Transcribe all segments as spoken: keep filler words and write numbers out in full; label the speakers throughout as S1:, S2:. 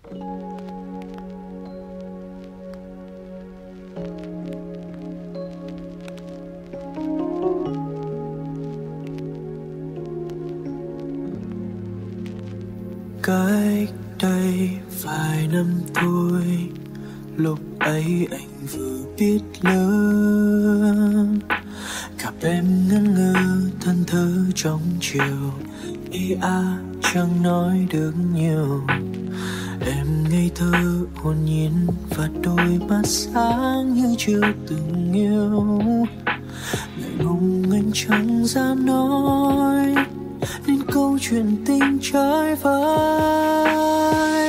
S1: Cách đây vài năm thôi, lúc ấy anh vừa biết lớn, gặp em ngẩn ngơ thân thơ trong chiều, ý a chẳng nói được nhiều. Em ngây thơ hồn nhiên và đôi mắt sáng như chưa từng yêu. Ngại ngùng anh chẳng dám nói nên câu chuyện tình trái vai.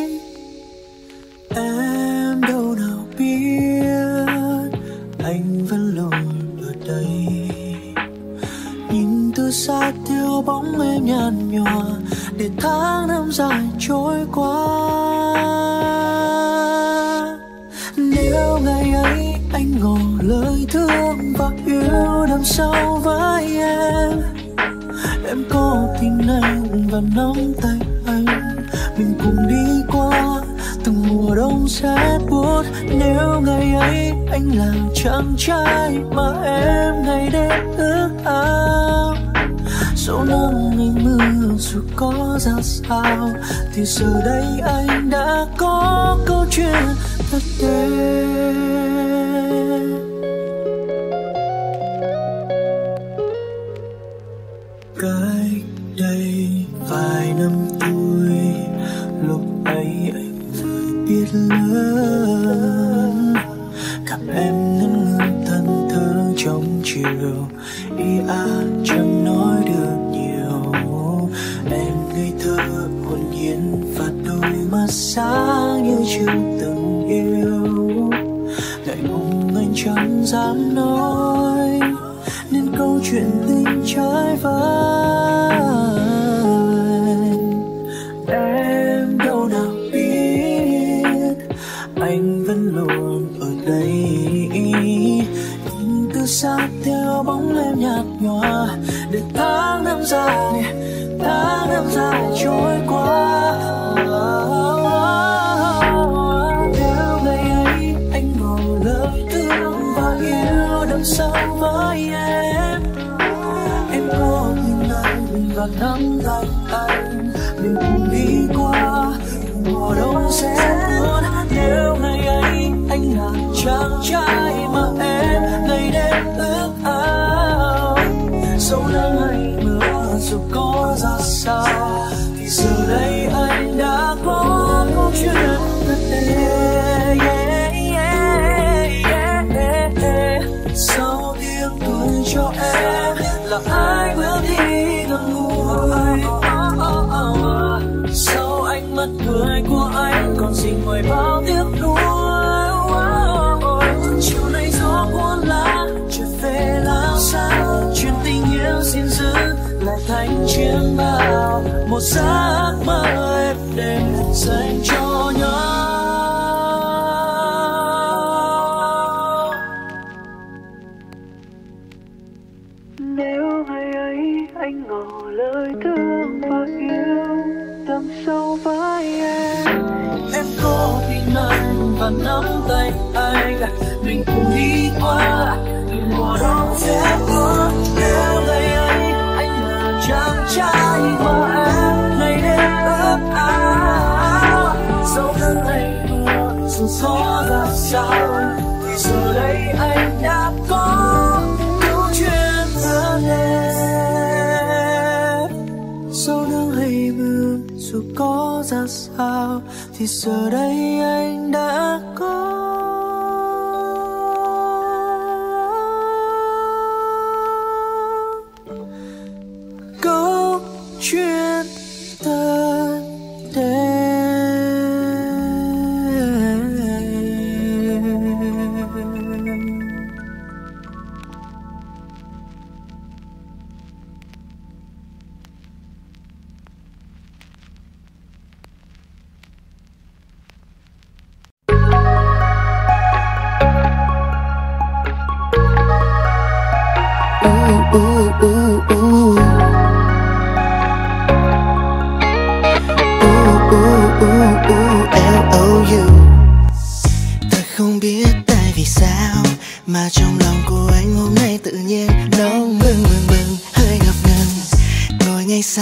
S1: Em đâu nào biết anh vẫn luôn ở đây, nhìn từ xa theo bóng em nhạt nhòa để tháng năm dài trôi qua. Nếu ngày ấy anh ngỏ lời thương và yêu đằng sau vai em, em có tin anh và nắm tay anh, mình cùng đi qua từng mùa đông rét buốt. Nếu ngày ấy anh là chàng trai mà em ngày đêm ước ao, dẫu nắng hay mưa dù có ra sao, thì giờ đây anh đã có câu chuyện thật đẹp. Cách đây vài năm tuổi, lúc ấy anh vừa biết lớn, gặp em ngẩn ngơ thân thơ trong chiều, ý a chẳng nói được nhiều. Em ngây thơ hồn nhiên và đôi mắt sáng như chưa từng yêu. Ngại ngùng anh chẳng dám nói nên câu chuyện tình trái vai. Em đâu nào biết anh vẫn luôn ở đây, nhìn từ xa theo bóng em nhạt nhòa để tháng năm dài, tháng năm dài trôi qua. Nếu ngày ấy anh ngỏ lời thương và yêu đằng sau với em, em có nhìn anh và nắm tay anh, mình cùng đi qua mùa đông sẽ buồn. Nếu ngày ấy anh là chàng trai mà em ngày đêm ước ao, dẫu nắng hay mưa dù có ra sao, thì giờ đây anh đã có câu chuyện thật đẹp. Yeah, yeah, yeah, yeah. Sau tiếng cười cho em là ai bước đi gần gũi. Sau ánh mắt cười của anh còn gì ngoài bao tiếc nuối. Chiều nay gió cuốn lá trở về lao sao, chuyện tình yêu xin giữ lại thành chiến bao, một giấc mơ êm đềm dành cho nhau. Nếu ngày ấy anh ngỏ lời thương và yêu đằng sau vai em, em có tin anh và nắm tay anh, mình cùng đi qua từng mùa đông rét buốt. Nếu ngày ấy anh là chàng trai mà em ngày đêm ước ao, dẫu nắng hay mưa dù gió ra sao, thì giờ đây anh đã có câu chuyện thật đẹp. Dẫu nắng hay mưa dù có ra sao, thì giờ đây anh đã có câu chuyện thật đẹp.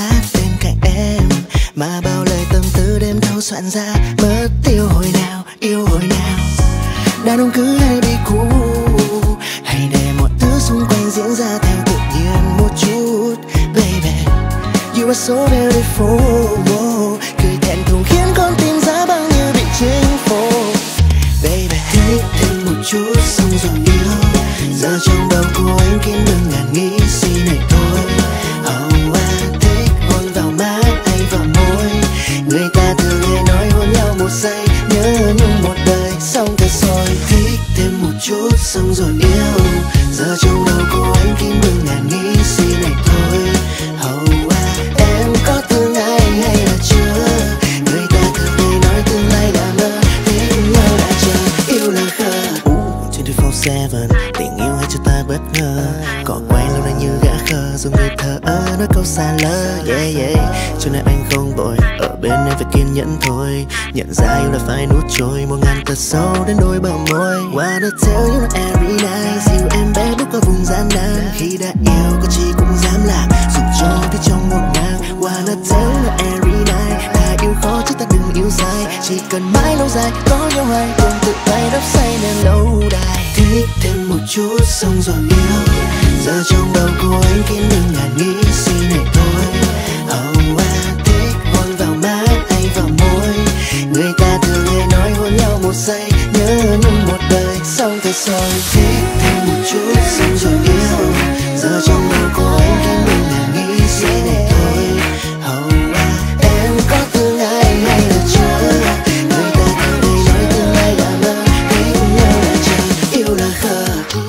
S2: sát bên cạnh em, mà bao lời tâm tư đêm thâu soạn ra. Mất tiêu hồi nào, yêu hồi nào, đàn ông cứ hay bị cũ, hay để mọi thứ xung quanh diễn ra theo tự nhiên một chút. Baby, you are so beautiful, cười thẹn thùng khiến con tim giá băng như bị chinh phục. Baby, thích thêm một chút xong rồi yêu, giờ trong đầu của anh kiếm đừng ngàn nghĩ suy này thôi. Oh, anh thích hôn vào má hay vào môi, người ta thường hay nói hôn nhau một giây nhớ nhung một đời, xong thật rồi. Thích thêm một chút xong rồi yêu, giờ trong đầu của anh kiếm đừng ngàn nghĩ suy này thôi. Oh, em có thương ai hay là chưa, người ta thường hay nói tương lai là mơ, tình yêu đã chờ, yêu là khờ. hai mươi bốn seven tình yêu hay cho ta bất ngờ, cỏ quay lâu nay như gã khờ, rồi người thờ ơ nói câu xa lơ. Yeah yeah, cho nên anh không vội, ở bên em phải kiên nhẫn thôi. Nhận ra yêu là phải nuốt trôi một ngàn tật sâu đến đôi bờ môi. Wanna tell you not every night, dìu em bé bước qua vùng gian nan. Khi đã yêu có chi cũng dám làm, dù cho biết trong một ngang. Wanna tell you not every night, ta yêu khó chứ ta đừng yêu dài, chỉ cần mãi lâu dài có nhau hai cùng tự tay đắp say nên lâu đài. Thích thêm một chút xong rồi yêu, giờ trong đầu của anh kiếm đừng ngàn nghĩ suy này thôi. Oh, anh thích hôn vào má hay vào môi, người ta thường hay nói hôn nhau một giây nhớ nhung một đời, xong thật rồi. Thích thêm một chút xong rồi yêu, giờ trong đầu của anh kiếm đừng ngàn nghĩ suy này thôi. Oh, em có thương ai hay là chưa, người ta thường hay nói tương lai là mơ, tình yêu là chờ, yêu là khờ.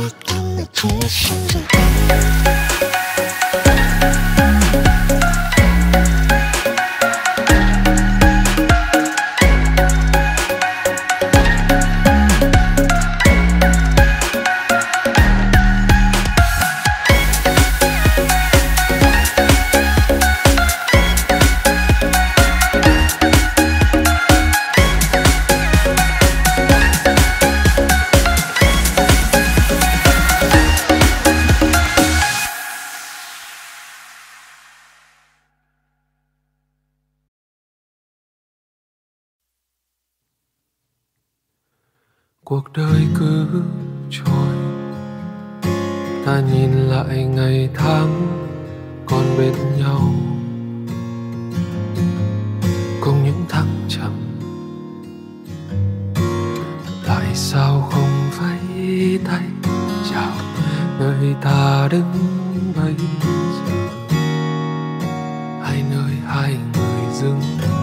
S3: Cuộc đời cứ trôi, ta nhìn lại ngày tháng còn bên nhau, cùng những thăng trầm. Tại sao không vẫy tay chào nơi ta đứng bây giờ, hay nơi hai người dừng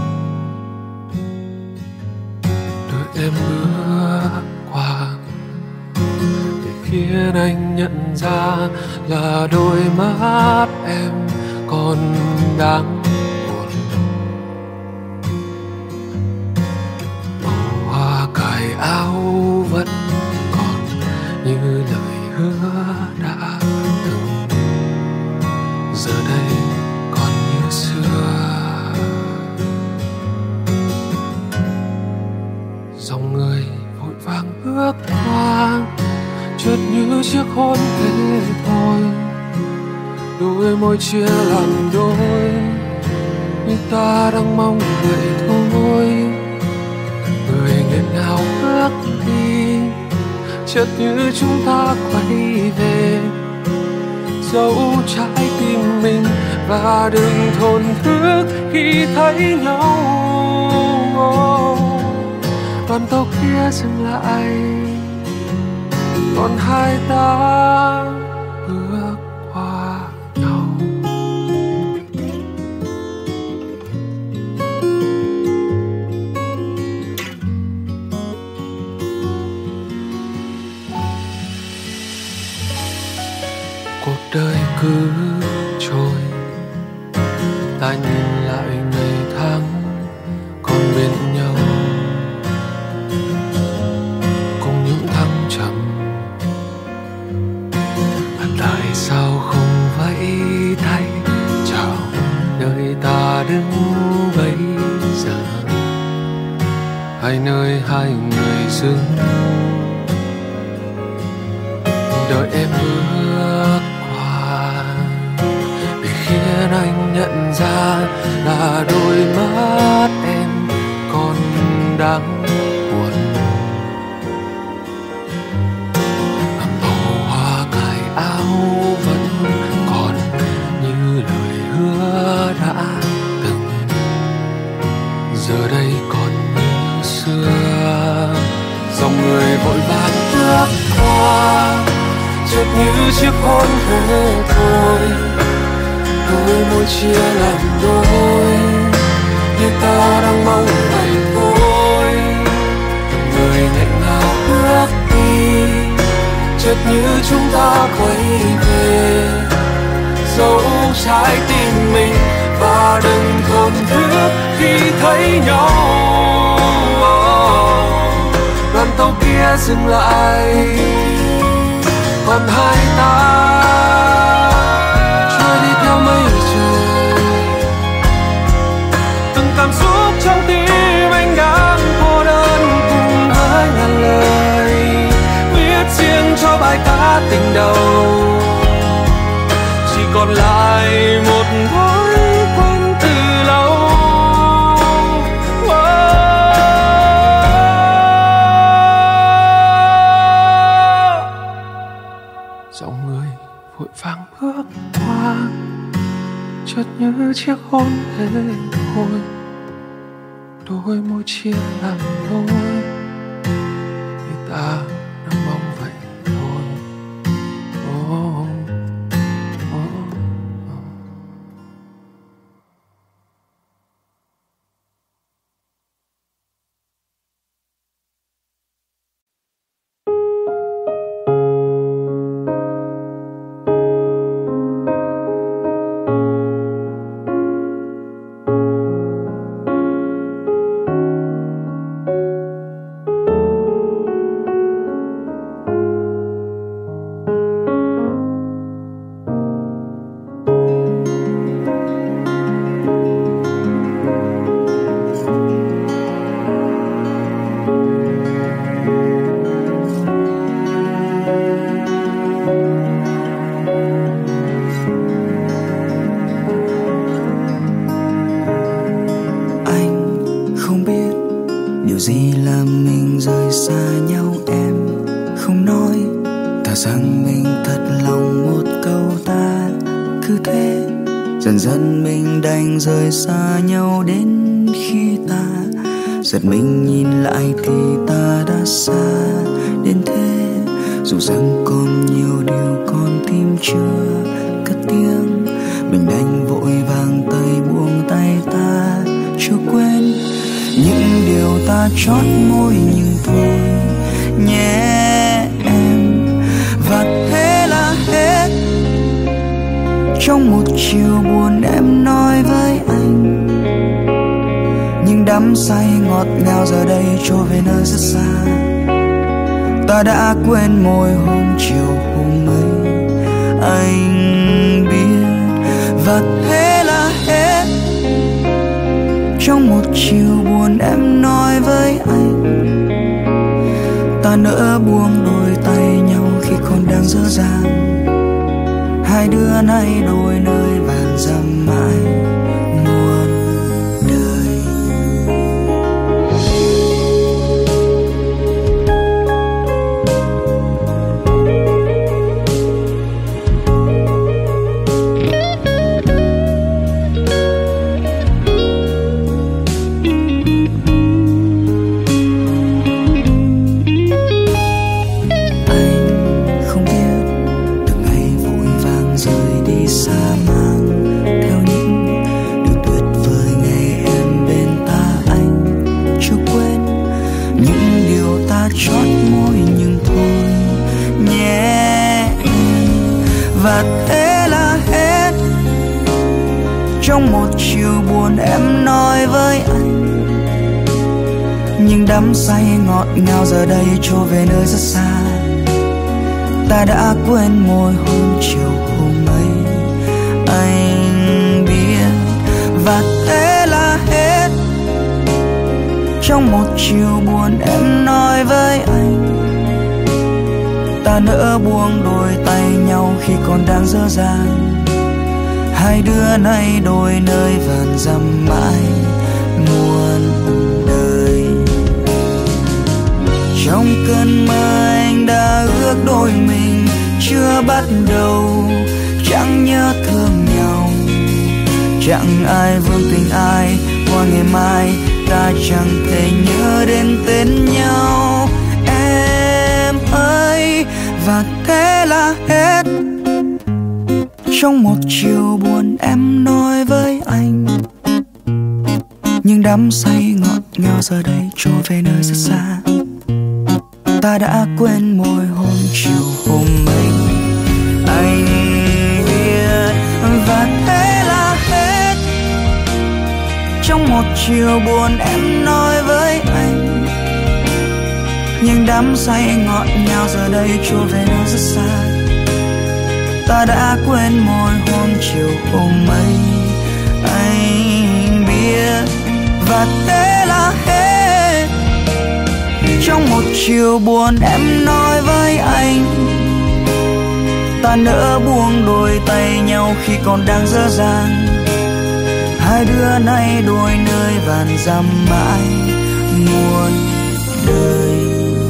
S3: đợi em bước qua, để khiến anh nhận ra là đôi mắt em còn đang buồn. Màu hoa cài áo vẫn còn như lời hứa đã từng, giờ đây còn như xưa. Dòng người vội vàng bước qua, chợt như chiếc hôn thế thôi, đôi môi chia làm đôi, nhưng ta đang mong vậy thôi. Người nghẹn ngào bước đi, chợt như chúng ta quay về, giấu trái tim mình và đừng thổn thức khi thấy nhau. Đoàn tàu kia dừng lại, còn hai ta bước qua nhau. Cuộc đời cứ trôi, ta nhìn lại ngày tháng còn bên nhau, cùng những thăng trầm. Tại sao không vẫy tay chào nơi ta đứng bây giờ, hay nơi hai người dừng đợi em bước qua, để khiến anh nhận ra là đôi mắt em còn đang buồn. Màu hoa cài áo vẫn còn như lời hứa đã từng, giờ đây còn như xưa. Dòng người vội vàng bước qua, chợt như chiếc hôn thế thôi. Đôi môi chia làm đôi, như ta đang mong vậy thôi. Người nghẹn ngào bước đi, chợt như chúng ta quay về. Giấu trái tim mình và đừng thổn thức khi thấy nhau. Đoàn tàu kia dừng lại, còn hai ta trôi đi theo mây trời. Từng cảm xúc trong tim anh đang cô đơn cùng với ngàn lời viết riêng cho bài ca tình đầu. Chỉ còn lại một thói quen từ lâu. Dòng người vội vàng bước qua, chợt như chiếc hôn thế thôi. Đôi môi chia làm đôi, như ta đang mong vậy thôi. Oh, oh, oh.
S2: Rời xa nhau đến khi ta giật mình nhìn lại thì ta đã xa đến thế. Dù rằng còn nhiều điều con tim chưa cất tiếng, mình đành vội vàng tay buông tay ta chưa quên những điều ta chót môi nhưng thôi nhé em. Và thế là hết. Trong một chiều buồn em nói với anh, nhưng đắm say ngọt ngào giờ đây trôi về nơi rất xa. Ta đã quên môi hôm chiều hôm ấy anh biết. Và thế là hết. Trong một chiều buồn em nói với anh, ta nỡ buông đôi tay nhau khi còn đang dở dang. Hai đứa nay đôi nơi vàng dặm mãi muôn đời. Trong một chiều buồn em nói với anh, nhưng đắm say ngọt ngào giờ đây trôi về nơi rất xa. Ta đã quên môi hôm chiều hôm ấy anh biết. Và thế là hết. Trong một chiều buồn em nói với anh, ta nỡ buông đôi tay nhau khi còn đang dở dang. hai đứa nay đôi nơi vàn dặm mãi muôn đời. Trong cơn mơ anh đã ước đôi mình chưa bắt đầu, chẳng nhớ thương nhau, chẳng ai vương tình ai. Qua ngày mai ta chẳng thể nhớ đến tên nhau em ơi. Và thế là hết. Trong một chiều buồn em nói với anh, nhưng đắm say ngọt ngào giờ đây trôi về nơi rất xa. Ta đã quên môi hôn chiều hôm ấy, anh biết. Và thế là hết. Trong một chiều buồn em nói với anh, nhưng đắm say ngọt ngào giờ đây trôi về nơi rất xa. Ta đã quên môi hôn chiều hôm ấy, anh biết. Và thế là hết. Trong một chiều buồn em nói với anh, ta nỡ buông đôi tay nhau khi còn đang dở dang. Hai đứa nay đôi nơi vàn dặm mãi muôn đời.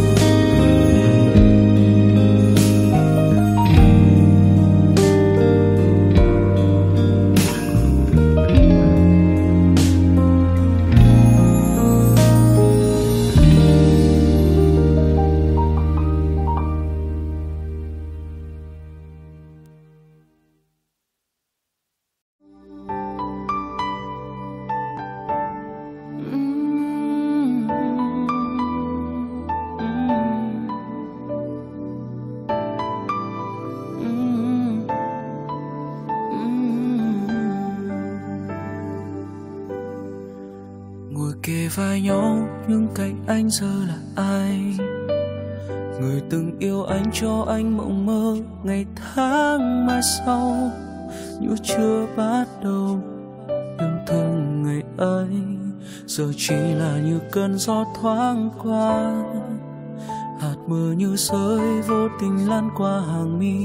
S1: Kề vai nhau nhưng cạnh anh giờ là ai? Người từng yêu anh cho anh mộng mơ ngày tháng mai sau, như chưa bắt đầu yêu thương ngày ấy, giờ chỉ là như cơn gió thoáng qua. Hạt mưa như rơi vô tình lan qua hàng mi,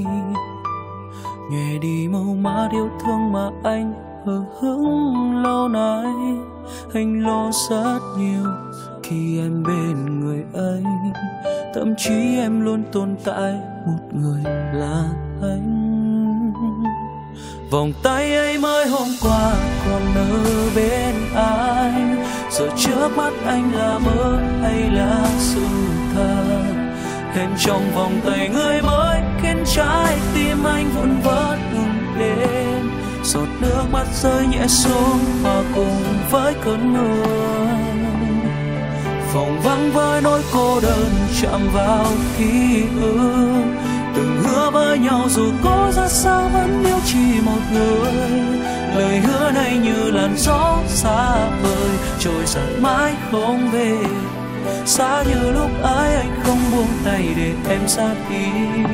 S1: nhòe đi màu má yêu thương mà anh hờ hững lâu nay. Anh lo rất nhiều khi em bên người ấy, thậm chí em luôn tồn tại một người là anh. Vòng tay ấy mới hôm qua còn ở bên anh, giờ trước mắt anh là mơ hay là sự thật? Em trong vòng tay người mới khiến trái tim anh vụn vỡ từng đêm. Giọt nước mắt rơi nhẹ xuống hòa cùng với cơn mưa. Phòng vắng với nỗi cô đơn chạm vào ký ức. Từng hứa với nhau dù có ra sao vẫn yêu chỉ một người. Lời hứa này như làn gió xa vời, trôi giạt mãi không về. Xa như lúc ấy anh không buông tay để em ra đi.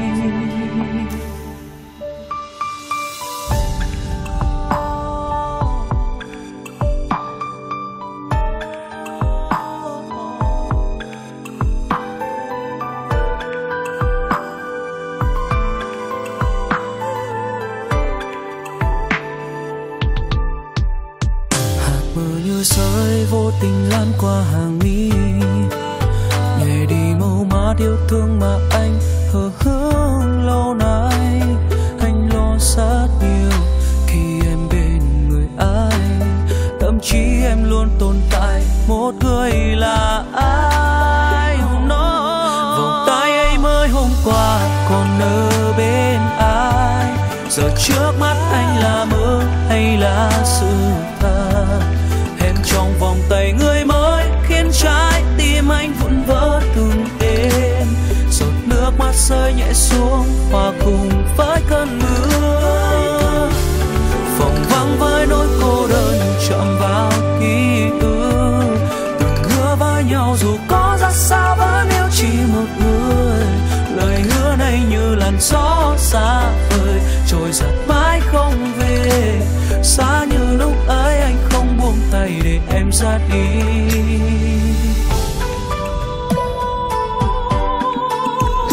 S1: Rơi vô tình lan qua hàng mi, nhòe đi màu má yêu thương mà anh hờ hững lâu nay. Anh lo rất nhiều khi em bên người ai, thậm chí em luôn tồn tại một người là ai. Vòng tay ấy mới hôm qua còn ở bên ai, giờ trước mắt anh là mơ hay là sự thật? Trong vòng tay người mới khiến trái tim anh vụn vỡ từng đêm. Giọt nước mắt rơi nhẹ xuống hòa cùng với cơn mưa. Phòng vắng với nỗi cô đơn chạm vào ký ức. Từng hứa với nhau dù có ra sao vẫn yêu chỉ một người. Lời hứa này như làn gió xa vời, trôi giạt mãi không về. Xa như lúc ấy anh không buông tay để em ra đi.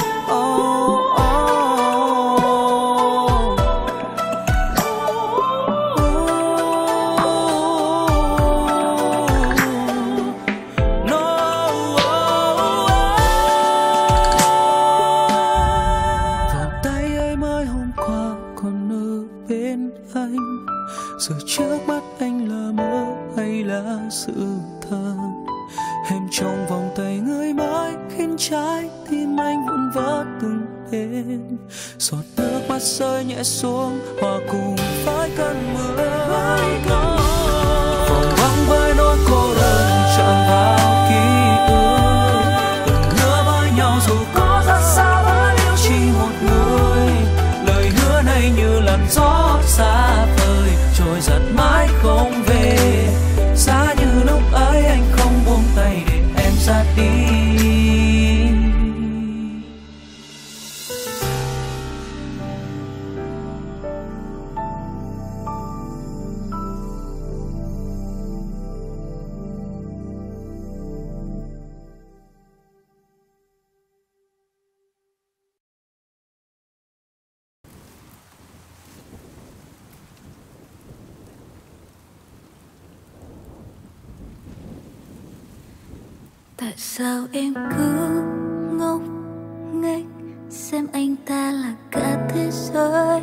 S1: Oh, oh, oh. là sự thật. Em trong vòng tay người mãi khiến trái tim anh vụn vỡ từng đêm. Giọt nước mắt rơi nhẹ xuống hòa cùng với cơn mưa. Phòng vắng với nỗi cô đơn chạm vào ký ức. Từng hứa với nhau dù có rất xa vẫn yêu chỉ một người. Lời hứa này như làn gió xa vời trôi giặt mãi không về. Giá như lúc ấy anh không buông tay để em ra đi.
S4: Tại sao em cứ ngốc nghếch xem anh ta là cả thế giới,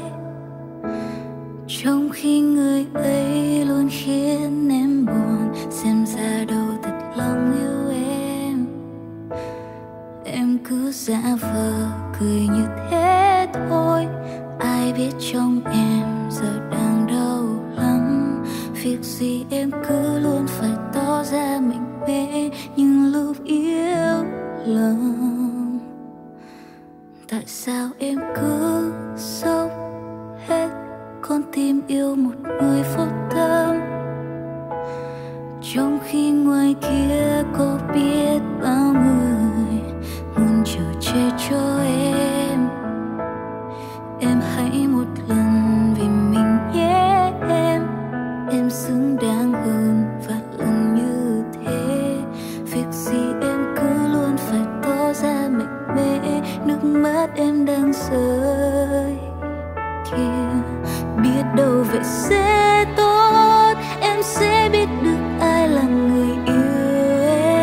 S4: trong khi người ấy luôn khiến em buồn. Xem ra đâu thật lòng yêu em. Em cứ giả vờ cười như thế thôi. Ai biết trong em giờ đang đau lắm. Việc gì em cứ luôn phải tỏ ra mạnh mẽ nhưng lúc yêu lòng. Tại sao em cứ sốc hết con tim yêu một người vô tâm, trong khi ngoài kia có biết bao người muốn chở che cho em. Em hãy một lần vì mình nhé em. Em xứng đáng hơn vạn lần như thế. Việc gì em cứ luôn phải tỏ ra mạnh mẽ. Nước mắt em đang rơi kia, biết đâu vậy sẽ tốt. Em sẽ biết được ai là người yêu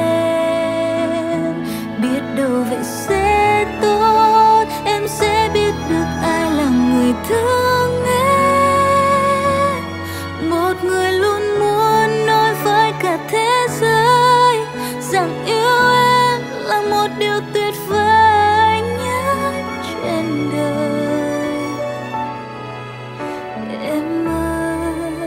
S4: em. Biết đâu vậy sẽ tốt. Em sẽ biết được ai là người thương em. Một người luôn muốn nói với cả thế giới rằng yêu em là một điều tuyệt vời nhất trên đời. Em ơi,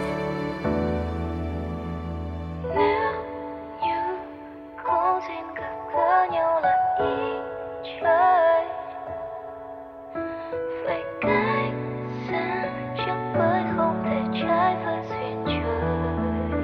S4: nếu như có duyên gặp gỡ nhau là ý trời, vậy cách xa chắc mới không thể trái với duyên trời.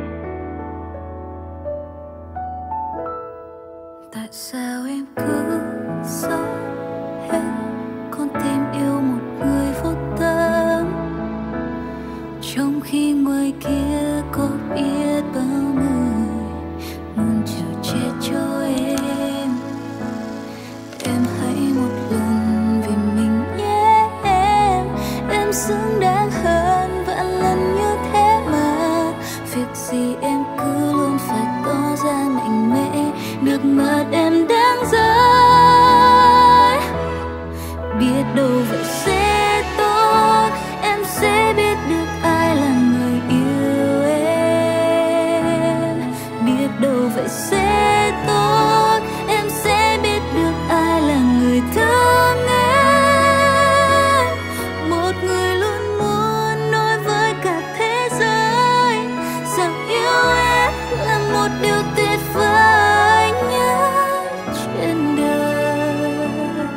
S4: Tại sao em cứ sống hết con tim yêu một người vô tâm, trong khi ngoài kia có biết bao người muốn chở che cho em. Em hãy một lần vì mình nhé em. Em xứng đáng hơn vạn lần như thế mà. Việc gì em cứ luôn phải tỏ ra mạnh mẽ. Nước mắt em đang rơi, biết đâu vậy sẽ tốt. Em sẽ biết được ai là người yêu em. Biết đâu vậy sẽ tốt. Em sẽ biết được ai là người thương em. Một người luôn muốn nói với cả thế giới rằng yêu em là một điều tuyệt vời nhất trên đời.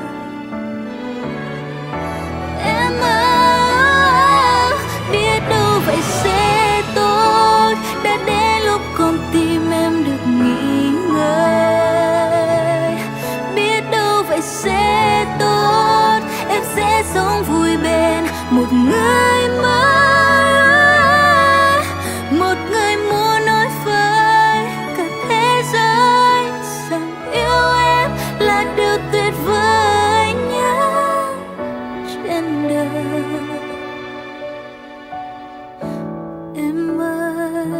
S4: Em ơi, biết đâu vậy sẽ tốt. Đã đến lúc con tim em được nghỉ ngơi. Biết đâu vậy sẽ tốt. Em sẽ sống vui bên một người mới. Một người muốn nói với cả thế giới rằng yêu em là điều tuyệt vời nhất trên đời. Em ơi,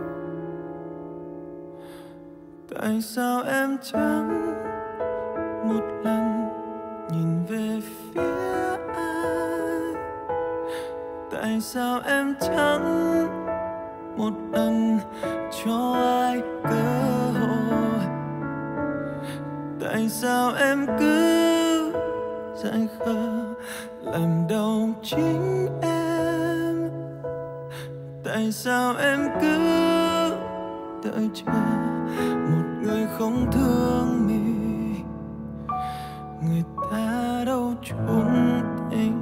S1: tại sao em chẳng một lần nhìn về phía ai? Tại sao em chẳng một lần cho ai cơ hội. Tại sao em cứ dại khờ làm đau chính em? Tại sao em cứ đợi chờ một người không thương mình? Người ta đâu trốn tình.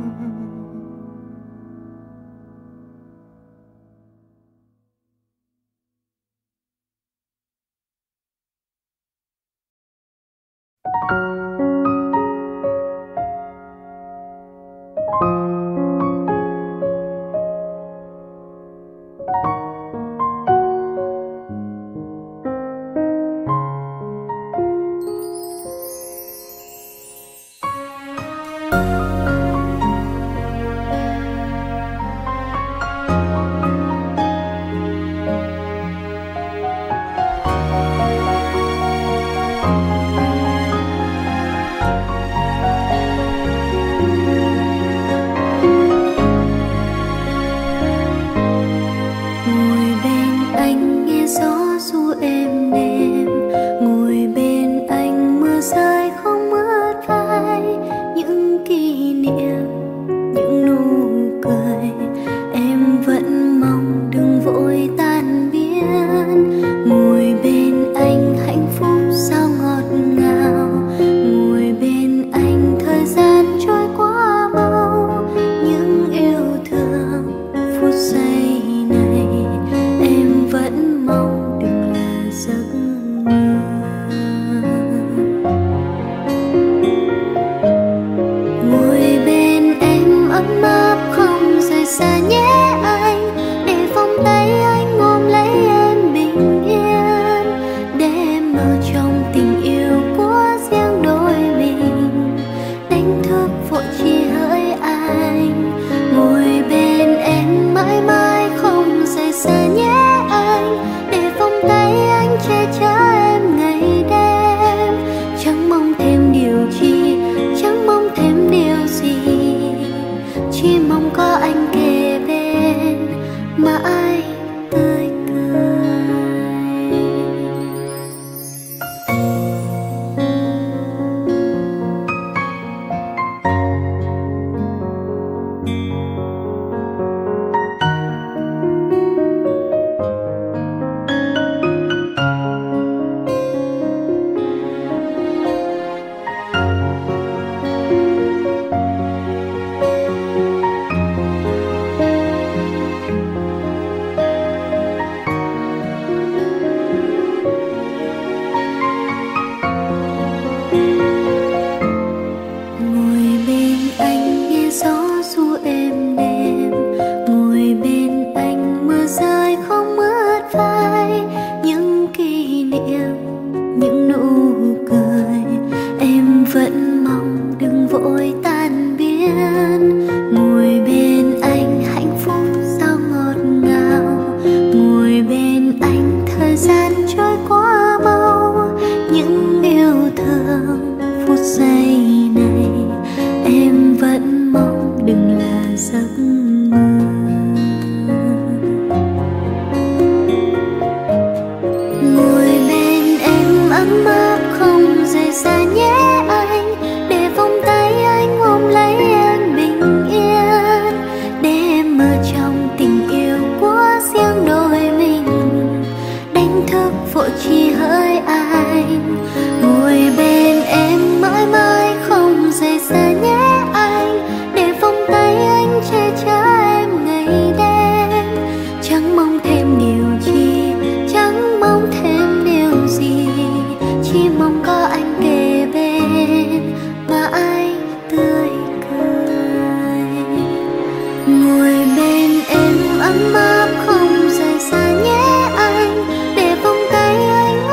S4: ấm áp không rời xa nhé anh, để vòng tay anh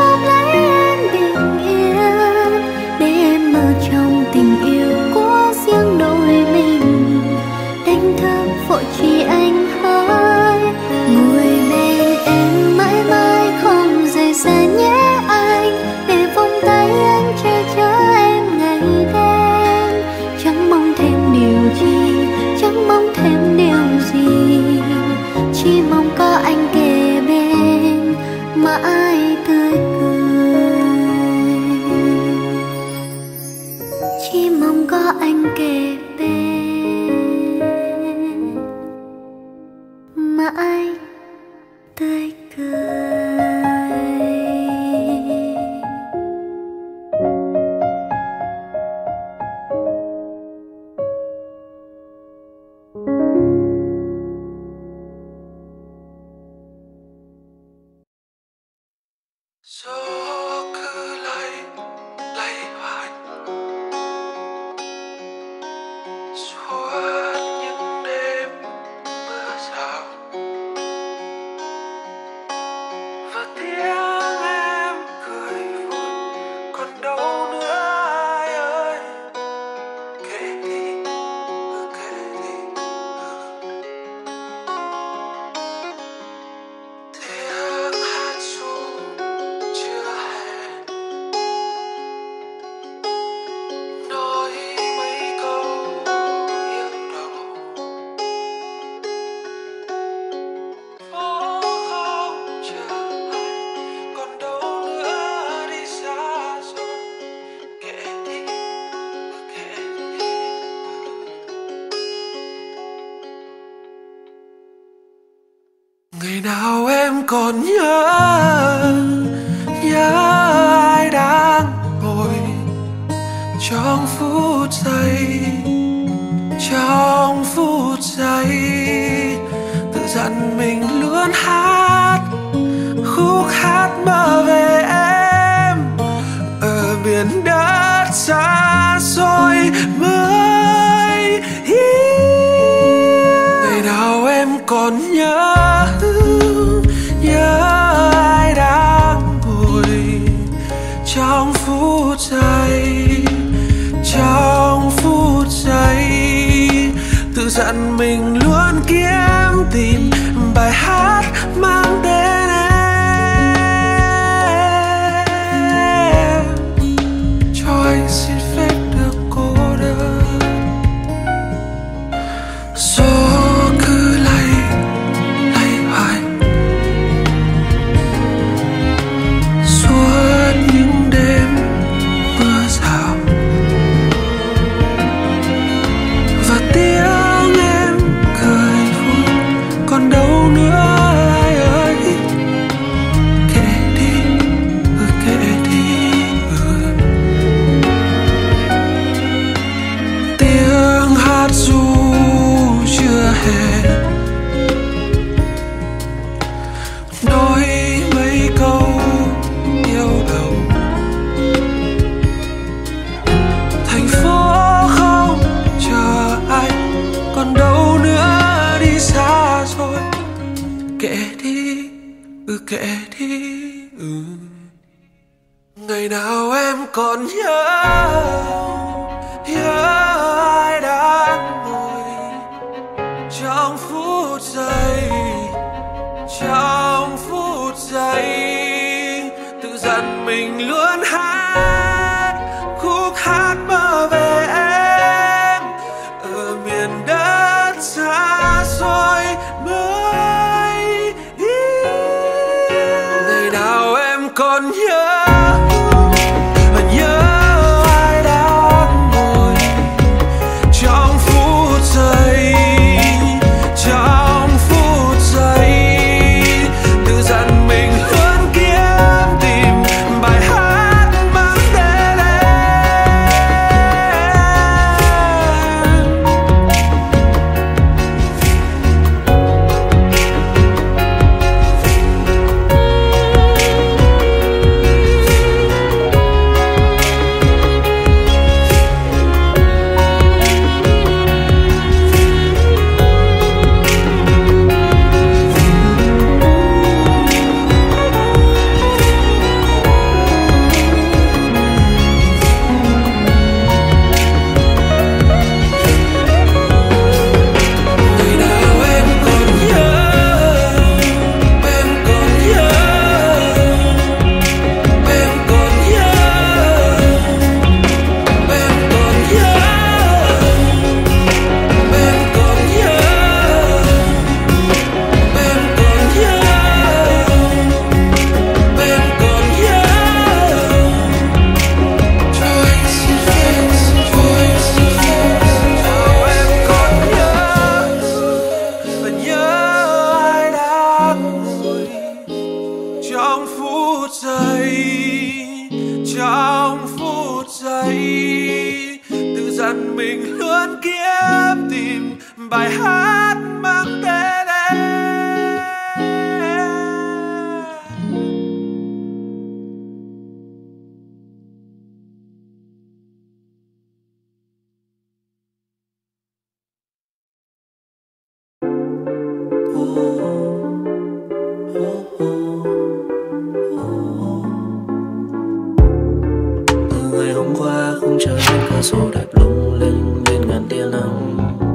S4: mãi tươi cười, chỉ mong có anh kề bên mãi tươi cười.
S3: Gió cứ lay lay hoài suốt những đêm mưa rào, và tiếng em cười vui còn đâu nữa ai ơi. Kể đi, ừ, kể đi, ừ. Tiếng hát ru chưa hẹn nói mấy câu yêu đầu, phố không chờ ai còn đâu nữa đi xa rồi. Kể đi, ừ, kể đi, ngày nào em còn nhớ nhớ ai đang ngồi trong phút giây, trong phút giây tự dặn mình luôn hát khúc hát mơ về em ở miền đất xa xôi mới yêu. Ngày nào em còn nhớ nhớ ai đang ngồi trong phút giây, trong phút giây tự dặn mình luôn kiếm tìm bài hát mang tên em, cho anh xin phép được cô đơn. Gió cứ lay lay hoài suốt những đêm mưa rào, và tiếng em cười vui còn đâu nữa ai ơi. Kể đi, ừ, kể đi, ừ. Tiếng hát ru chưa hề nói mấy câu yêu đầu, thành phố không chờ ai còn đâu nữa đi xa rồi. Kể đi, ừ, kể đi, ừ. Ngày nào em còn nhớ nhớ ai đang ngồi trong phút giây, trong phút giây tự dặn mình luôn hát khúc hát mơ về em ở miền đất xa xôi mới yêu. Ngày nào em còn nhớ nhớ ai đang ngồi trong phút giây, trong phút giây tự dặn mình luôn kiếm tìm bài hát mang tên em. trong phút giây, trong phút giây tự dặn mình luôn kiếm tìm bài hát mang tên em.
S2: Từ ngày hôm qua khung trời bên cửa sổ đẹp lung linh bên ngàn tia nắng,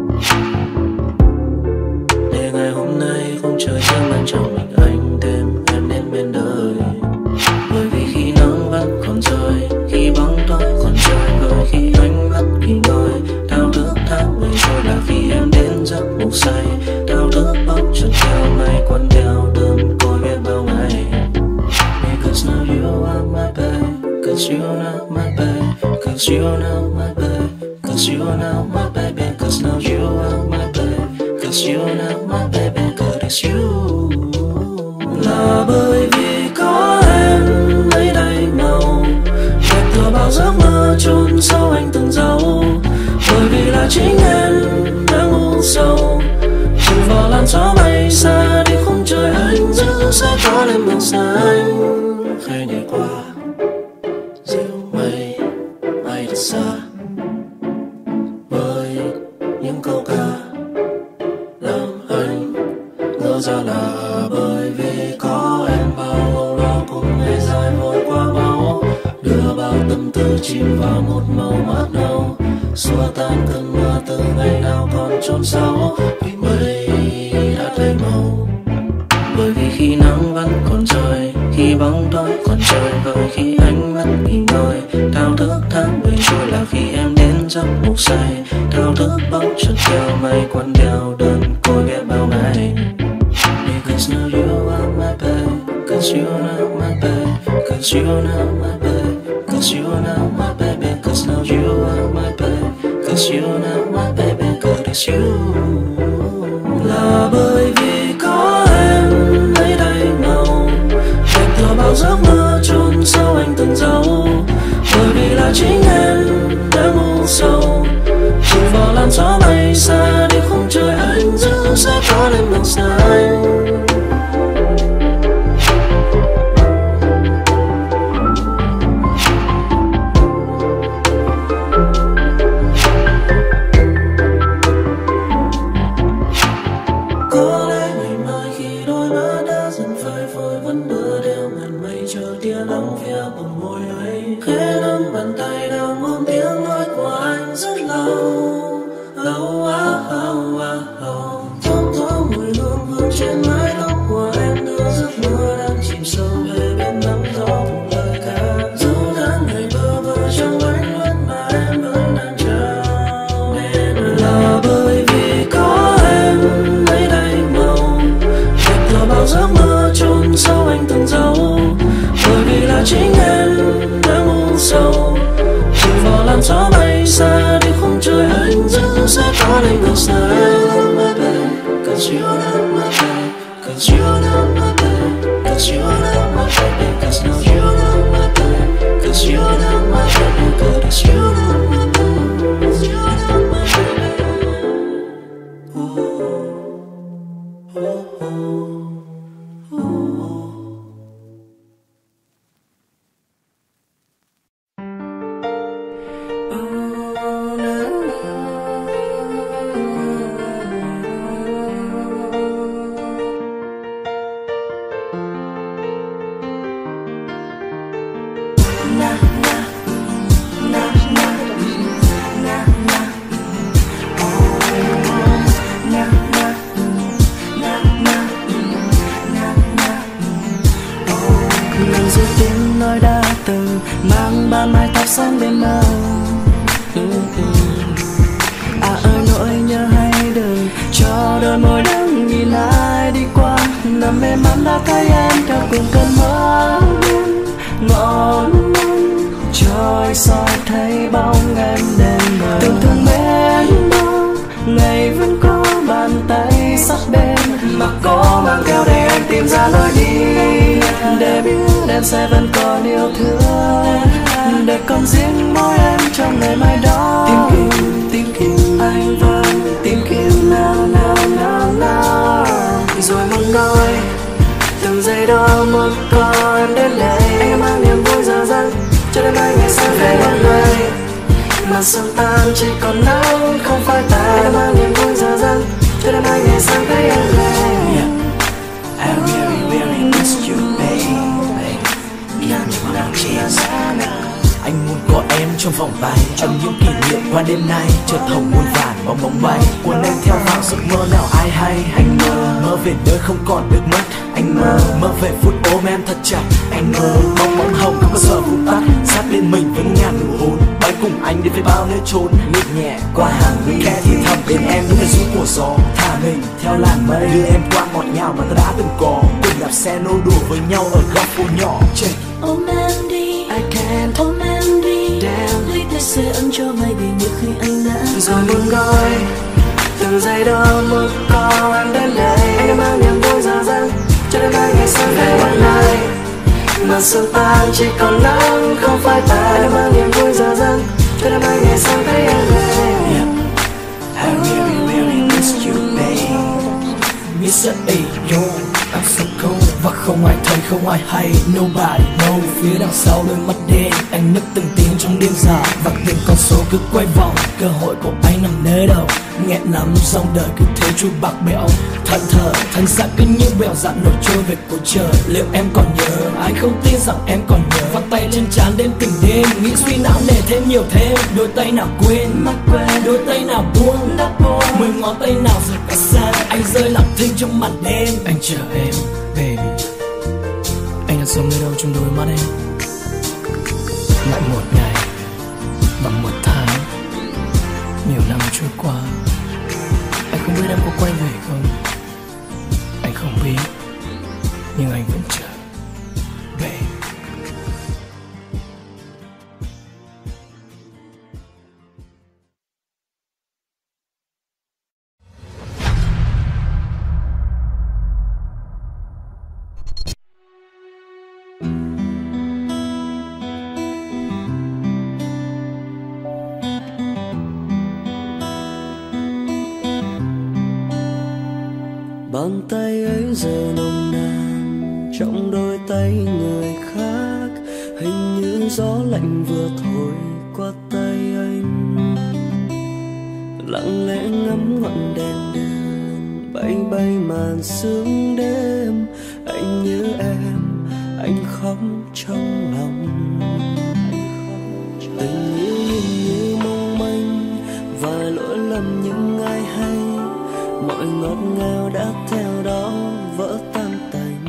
S2: để ngày hôm nay khung trời thêm ban cho mình anh thêm em đến bên đời. Bởi vì khi nắng vẫn còn rơi, khi bóng tối còn chơi vơi, khi ánh mắt nghỉ ngơi, thao thức tháng ngày trôi là khi em đến giấc ngủ say. Thao thức bóng chợt theo ngày quấn theo đơn côi biết bao ngày. Because now you are my babe, cause you are now my babe, cause you are now my babe, cause you are now my baby, cause now you are my babe, cause you are now my baby, cause it's you. Là bởi vì có em lấy đầy màu đẹp thừa bao giấc mơ chôn sâu anh từng dấu. Bởi vì là chính em đang ngu sâu trừ vào làn gió bay xa đi khung trời anh giữ sẽ có lên màu xanh. Khẽ nhảy qua dịu mây bay thật xa với những câu ca làm anh ngỡ ra là bởi vì có em bao âu lo cùng ngày dài vội qua máu, đưa bao tâm tư chìm vào một màu mát nâu, xua tan cơn mưa từ ngày nào còn chôn sâu vì mây đã thay màu. Bởi vì khi nắng vẫn còn rơi, khi bóng tối còn chơi vơi, khi ánh mắt nghỉ ngơi, thao thức tháng ngày trôi là khi em đến giấc ngủ say. Thao thức bóng chợt theo mây quấn theo đơn côi biết bao ngày. Because now you are my babe, cause you are now my babe, cause you are now my babe, cause you are now my baby, cause now you are my babe, cause you are now my baby, cause it's you. Là bởi vì có em lấy đầy màu đẹp thừa bao giấc mơ chôn sâu anh từng dấu. Bởi vì là chính em đã ngu sâu trừ vào làn gió bay xa đi khung trời anh giữ sẽ có lên màu xanh. Chính em đã ngu sâu trừ vào làn gió bay xa đi khung trời anh giữ sẽ có lên màu xanh. Cause you are now my babe, cause you are now my babe, cause you are now my baby, cause now you are now my babe, cause you are now my baby, cause you are now my babe, cause you are now my baby. Ooh, ooh, ooh. Sáng bên mơ à ơi nỗi nhớ hay đừng cho đôi môi đắng nhìn ai đi qua. Nằm mê man đã thấy em theo cùng cơn mơ ngọn nắng trôi soi thấy bóng em đêm bờ. Từng thương bên đó ngày vẫn có bàn tay sắc bên mà có mang theo để em tìm ra lối đi để biết
S1: em sẽ vẫn còn yêu thương, để còn riêng mỗi em trong ngày mai đó. Tìm kiếm, tìm kiếm anh vẫn tìm kiếm nào nào nào nào. Rồi một nói từng giây đó một con đến đây, anh mang niềm vui giờ dần cho đến mai ngày sáng về một ngày. Mà sương tan chỉ còn nắng không phải ta, anh mang niềm vui giờ dần cho đến mai ngày sáng thấy anh về. I really really miss you baby.
S2: Anh muốn có em trong vòng tay, trong những kỷ niệm qua đêm nay. Chợt hồng muôn vàn bóng bóng bay, cuốn em theo vào giấc mơ nào ai hay. Anh mơ, mơ về nơi không còn được mất. Anh mơ, mơ về phút ôm em thật chặt. Anh mơ, bóng bóng hồng không bao giờ vụt tắt. Sát bên mình vẫn ngàn nụ hôn, bay cùng anh đến với bao nơi trốn. Lướt nhẹ qua hàng mi, khe thì thầm bên em những cái ru của gió. Thả mình theo làn mây, đưa em qua ngọt ngào mà ta đã từng có. Cùng đạp xe nô đùa với nhau ở góc phố nhỏ. Check.
S4: Ôm em đi,
S1: I can't
S4: ôm em đi,
S1: damn.
S4: lấy tay sẽ ấm cho mây vì như khi anh đã.
S1: Rồi muốn nói từng giây đó một con đến đây, anh đã mang niềm vui giờ dần cho đến mai ngày sáng về một ngày. Mà sương tan chỉ còn nắng không phải ta, anh đã mang niềm vui giờ dần cho đến mai ngày sáng thấy anh về.
S2: Yeah. I really really miss you babe. Miss it, yo, I'm so cold. Và không ai thấy, không ai hay, nobody know. Phía đằng sau đôi mắt đen, anh nức từng tiếng trong đêm dài. Và từng con số cứ quay vòng, cơ hội của anh nằm nơi đâu. Nghẹn lắm, dòng đời cứ thế trôi bạc bẽo. Thẫn thờ, thân xác cứ như bèo dặn nổi trôi về cuối trời. Liệu em còn nhớ, anh không tin rằng em còn nhớ. Vắt tay lên trán đến từng đêm, nghĩ suy não nề thêm nhiều thêm. Đôi tay nào quên, mắt quên, đôi tay nào buông, đắp buông. Mười ngón tay nào rời cả xa, anh rơi lặng thinh trong màn đêm. Anh chờ em, baby. Anh đang sống nơi đâu trong đôi mắt em. Lại một ngày và một tháng, nhiều năm trôi qua. Anh không biết em có quay về không, anh không biết, nhưng anh vẫn chờ, baby.
S1: Bàn tay ấy giờ nồng nàn trong đôi tay người khác, hình như gió lạnh vừa thổi qua tay anh. Lặng lẽ ngắm ngọn đèn đường bay bay màn sương đêm. Anh nhớ em, anh khóc trong lòng. Tình yêu nhìn như mong manh, vài lỗi lầm nhưng ai hay. Mọi ngọt ngào đã theo đó vỡ tan tành.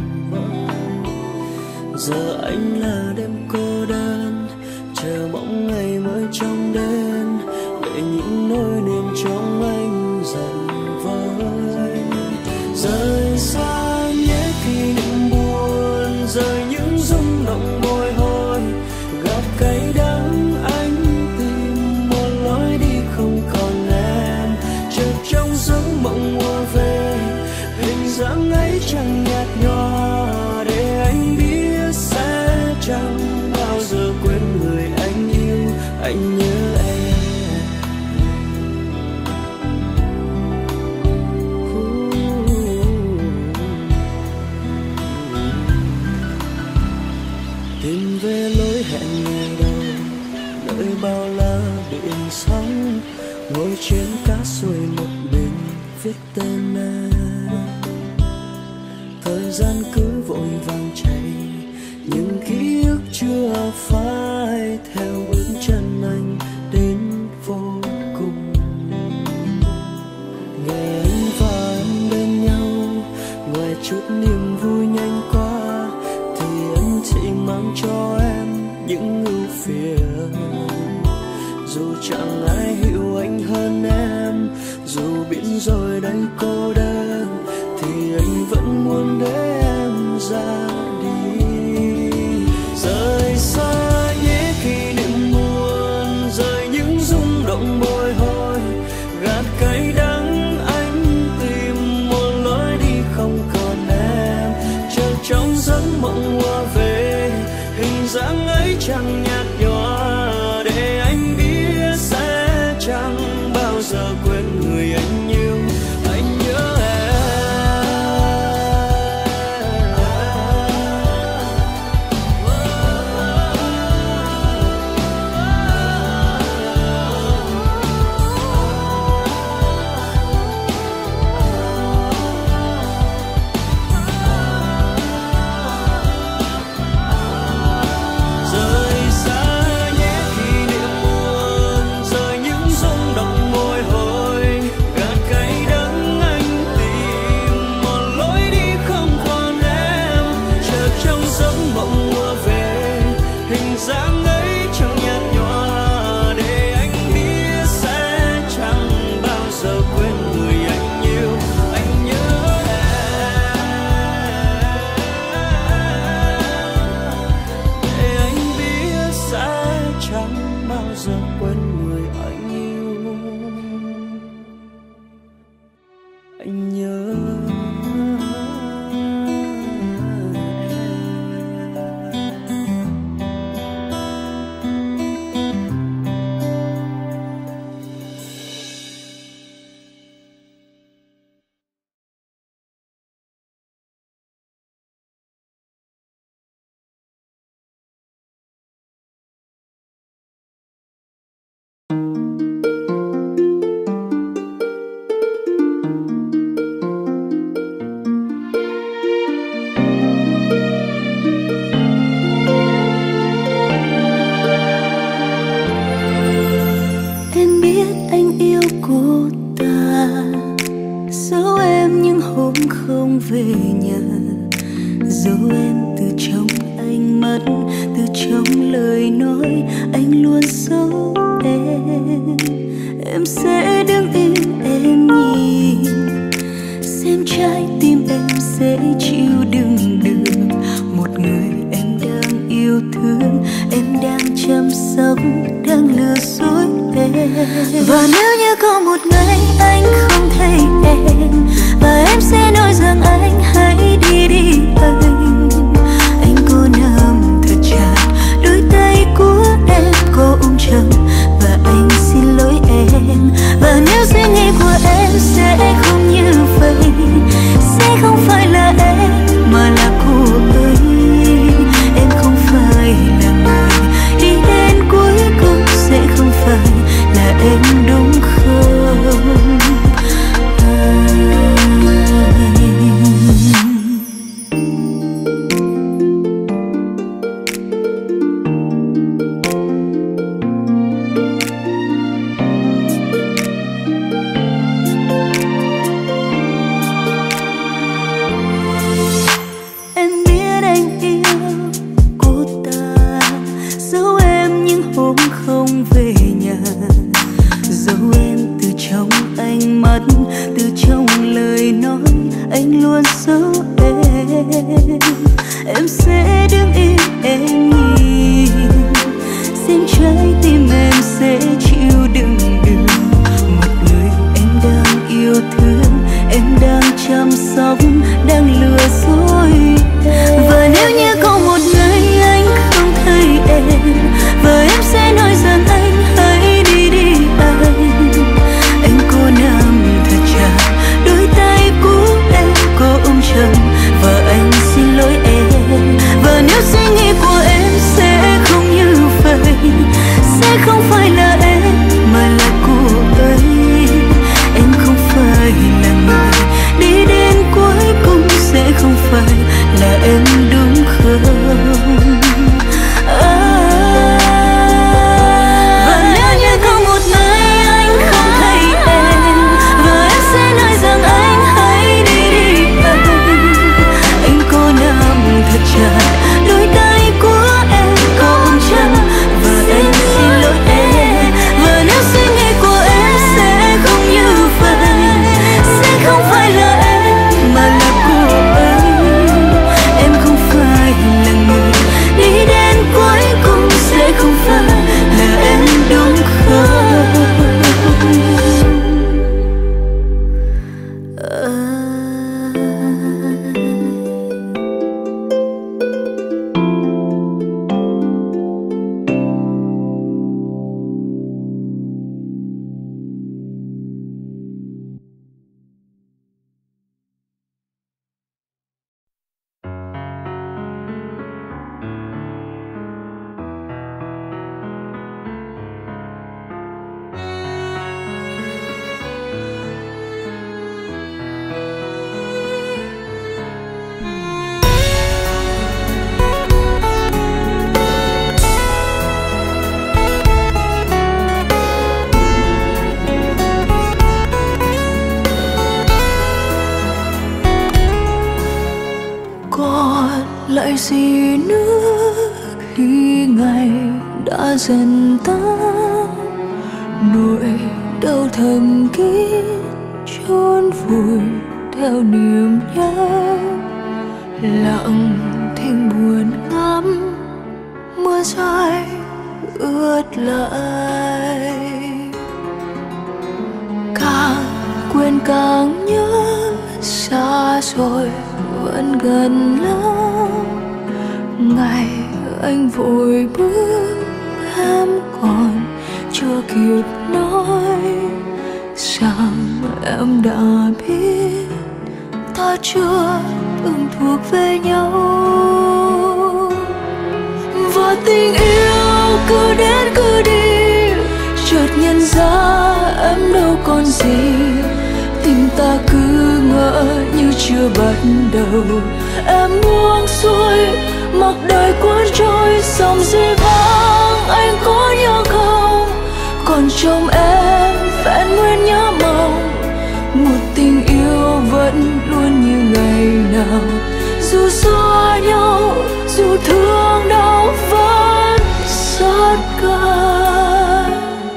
S1: Giờ anh là đêm cô đơn, chờ mong ngày mới trong đêm, để những nỗi niềm trong anh dần vơi. Rời xa nhé kỷ niệm buồn, rời những rung động bồi hồi. Gặp cay đắng anh tìm một lối đi không còn em. Chợt trong giấc mộng mùa về, hình dáng ấy chẳng nhạt nhòa, để anh biết sẽ chẳng bao giờ quên người anh yêu. Anh nhớ em. Tìm về lối hẹn ngày đầu, nơi bao la biển sóng. Ngồi trên cá xuôi một mình viết tên em. Thời gian cứ vội vàng chạy, nhưng ký ức chưa phai theo bước chân anh đến vô cùng. Ngày anh và em bên nhau, ngoài chút niềm vui nhanh qua, thì anh chỉ mang cho em những ưu phiền. Dù chẳng ai hiểu anh hơn em, dù biết rồi đây cô đơn, thì anh vẫn muốn để em ra đi. Rời xa nhé kỷ niệm buồn, rời những rung động bồi hồi. Gạt cay đắng anh tìm một lối đi không còn em. Chờ trong giấc mộng mùa về, chẳng nhạt nhòa, để anh biết sẽ chẳng bao giờ quên người anh yêu. Anh nhớ về nhà, dấu em từ trong ánh mắt, từ trong lời nói, anh luôn giấu em. Em sẽ đứng im em nhìn, xem trái tim em sẽ chịu đựng được một người em đang yêu thương, em đang chăm sóc, đang lừa dối em. Và nếu như có một ngày anh không thấy em, và em sẽ nói rằng anh hãy đi đi anh. Anh có nắm thật chặt đôi tay của em, có ôm chầm và anh xin lỗi em. Và nếu suy nghĩ của em sẽ không như vậy, sẽ không phải là em mà là cô ấy. Em không phải là người đi đến cuối cùng, sẽ không phải là em đúng không? Đôi tay của em có ôm chặt và anh xin lỗi em.
S4: lại gì nữa khi ngày đã dần tan, nỗi đau thầm kín chôn vùi theo niềm nhớ, lặng thinh buồn ngắm mưa rơi ướt lại. Càng quên càng nhớ, xa rồi vẫn gần lắm. Ngày anh vội bước em còn chưa kịp nói rằng em đã biết ta chưa từng thuộc về nhau. Và tình yêu cứ đến cứ đi, chợt nhận ra em đâu còn gì. Tình ta cứ ngỡ như chưa bắt đầu. Em buông xuôi mặc đời cuốn trôi dòng dĩ vãng, anh có nhớ không? Còn trong em vẹn nguyên nhớ mong một tình yêu vẫn luôn như ngày nào. Dù xa nhau, dù thương đau vẫn sát cánh.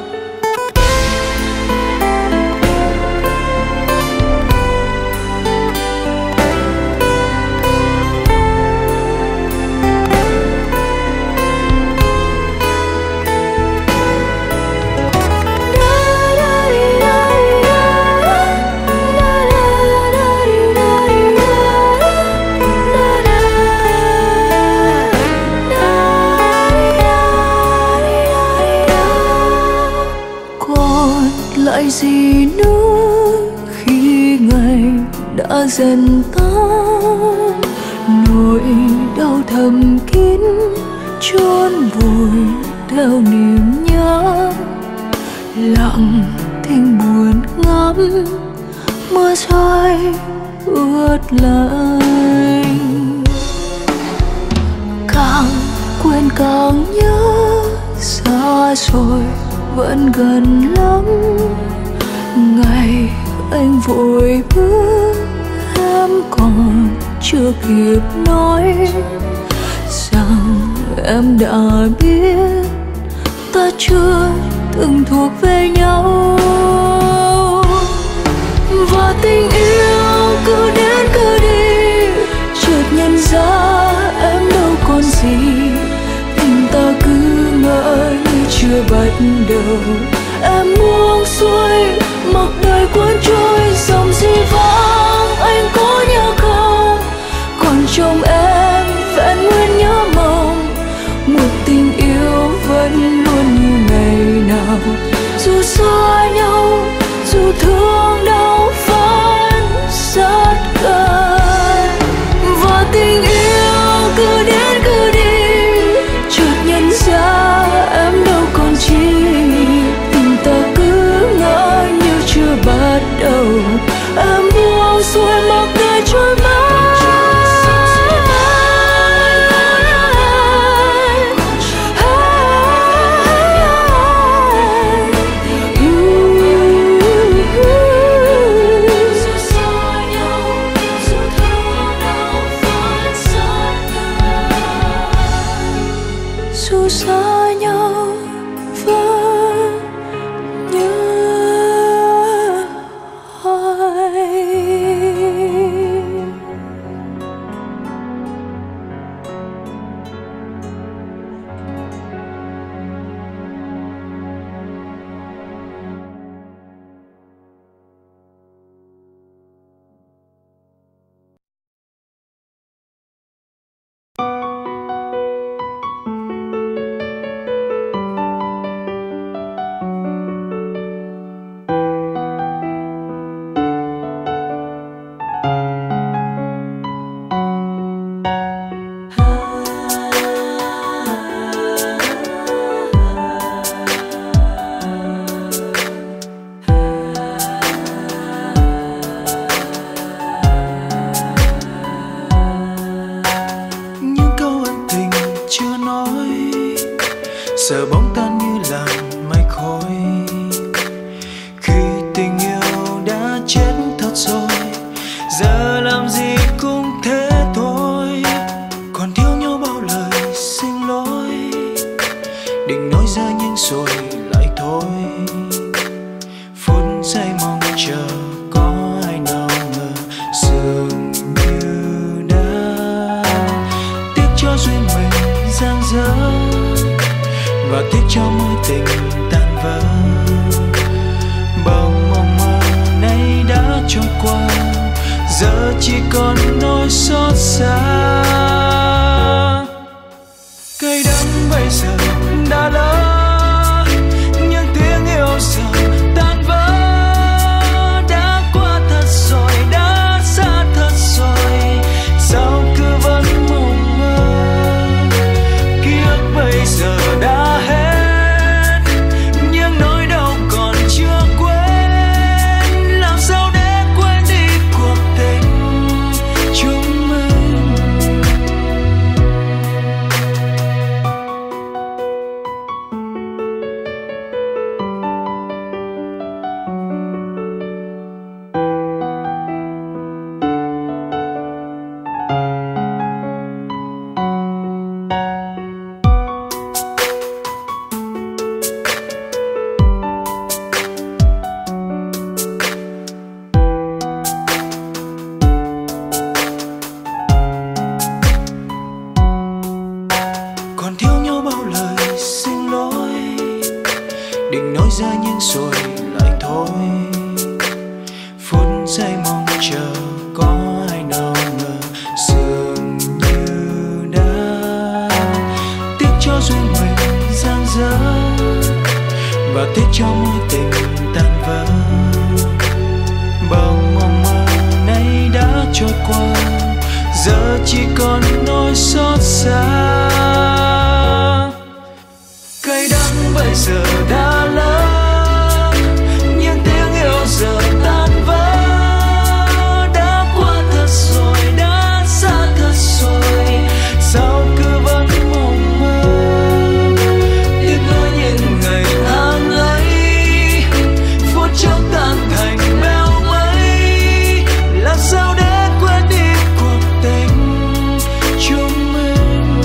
S4: Lại gì nữa khi ngày đã dần tan, nỗi đau thầm kín chôn vùi theo niềm nhớ, lặng thinh buồn ngắm mưa rơi ướt lạnh. Càng quên càng nhớ, xa rồi vẫn gần lắm. Ngày anh vội bước em còn chưa kịp nói rằng em đã biết ta chưa từng thuộc về nhau. Và tình yêu cứ đến cứ đi, chợt nhận ra em đâu còn gì. Tình ta cứ ngỡ như chưa bắt đầu. Em buông xuôi mặc đời cuốn trôi dòng dĩ vãng, anh có nhớ không? Còn trong em vẹn nguyên nhớ mong một tình yêu vẫn luôn như ngày nào. Dù xa nhau, dù thương đau vẫn sát cánh. Và tình yêu cứ đến cứ đi, chợt nhận ra em đâu còn chi. Tình ta cứ ngỡ như chưa bắt đầu. Em buông xuôi mặc đời trôi mãi. Dù xa nhau vẫn nhớ ai.
S2: giờ bóng tan như làn mây khói. Khi tình yêu đã chết thật rồi, giờ làm gì cũng thế thôi. Còn thiếu rồi lại thôi. Phút giây mong chờ có ai nào ngờ dường như đã tiếc cho duyên mình giang dở, và tiếc cho mối tình tan vỡ. Bao mong mơ nay đã trôi qua, giờ chỉ còn nỗi xót xa. Cây đắng bây giờ đã lỡ, nhưng tiếng yêu giờ tan vỡ. Đã qua thật rồi, đã xa thật rồi, sao cứ vẫn mộng mơ. Ký ức bây giờ đã hết, nhưng nỗi đau còn chưa quên. Làm sao để quên đi cuộc tình chúng mình. Còn thiếu nhau bao lời xin lỗi, định nói ra nhưng rồi lại thôi. Phút giây mong chờ có ai nào ngờ dường như đã tiếc cho duyên mình giang dở, và tiếc cho mối tình tan vỡ. Bao mong mơ nay đã trôi qua, giờ chỉ còn nỗi xót xa. Cây đắng bây giờ đã lỡ, nhưng tiếng yêu giờ tan vỡ. Đã qua thật rồi, đã xa thật rồi, sao cứ vẫn mộng mơ. Tiếc nuối những ngày tháng ấy, phút chốc tan thành bèo mây. Làm sao để quên đi cuộc tình chúng mình.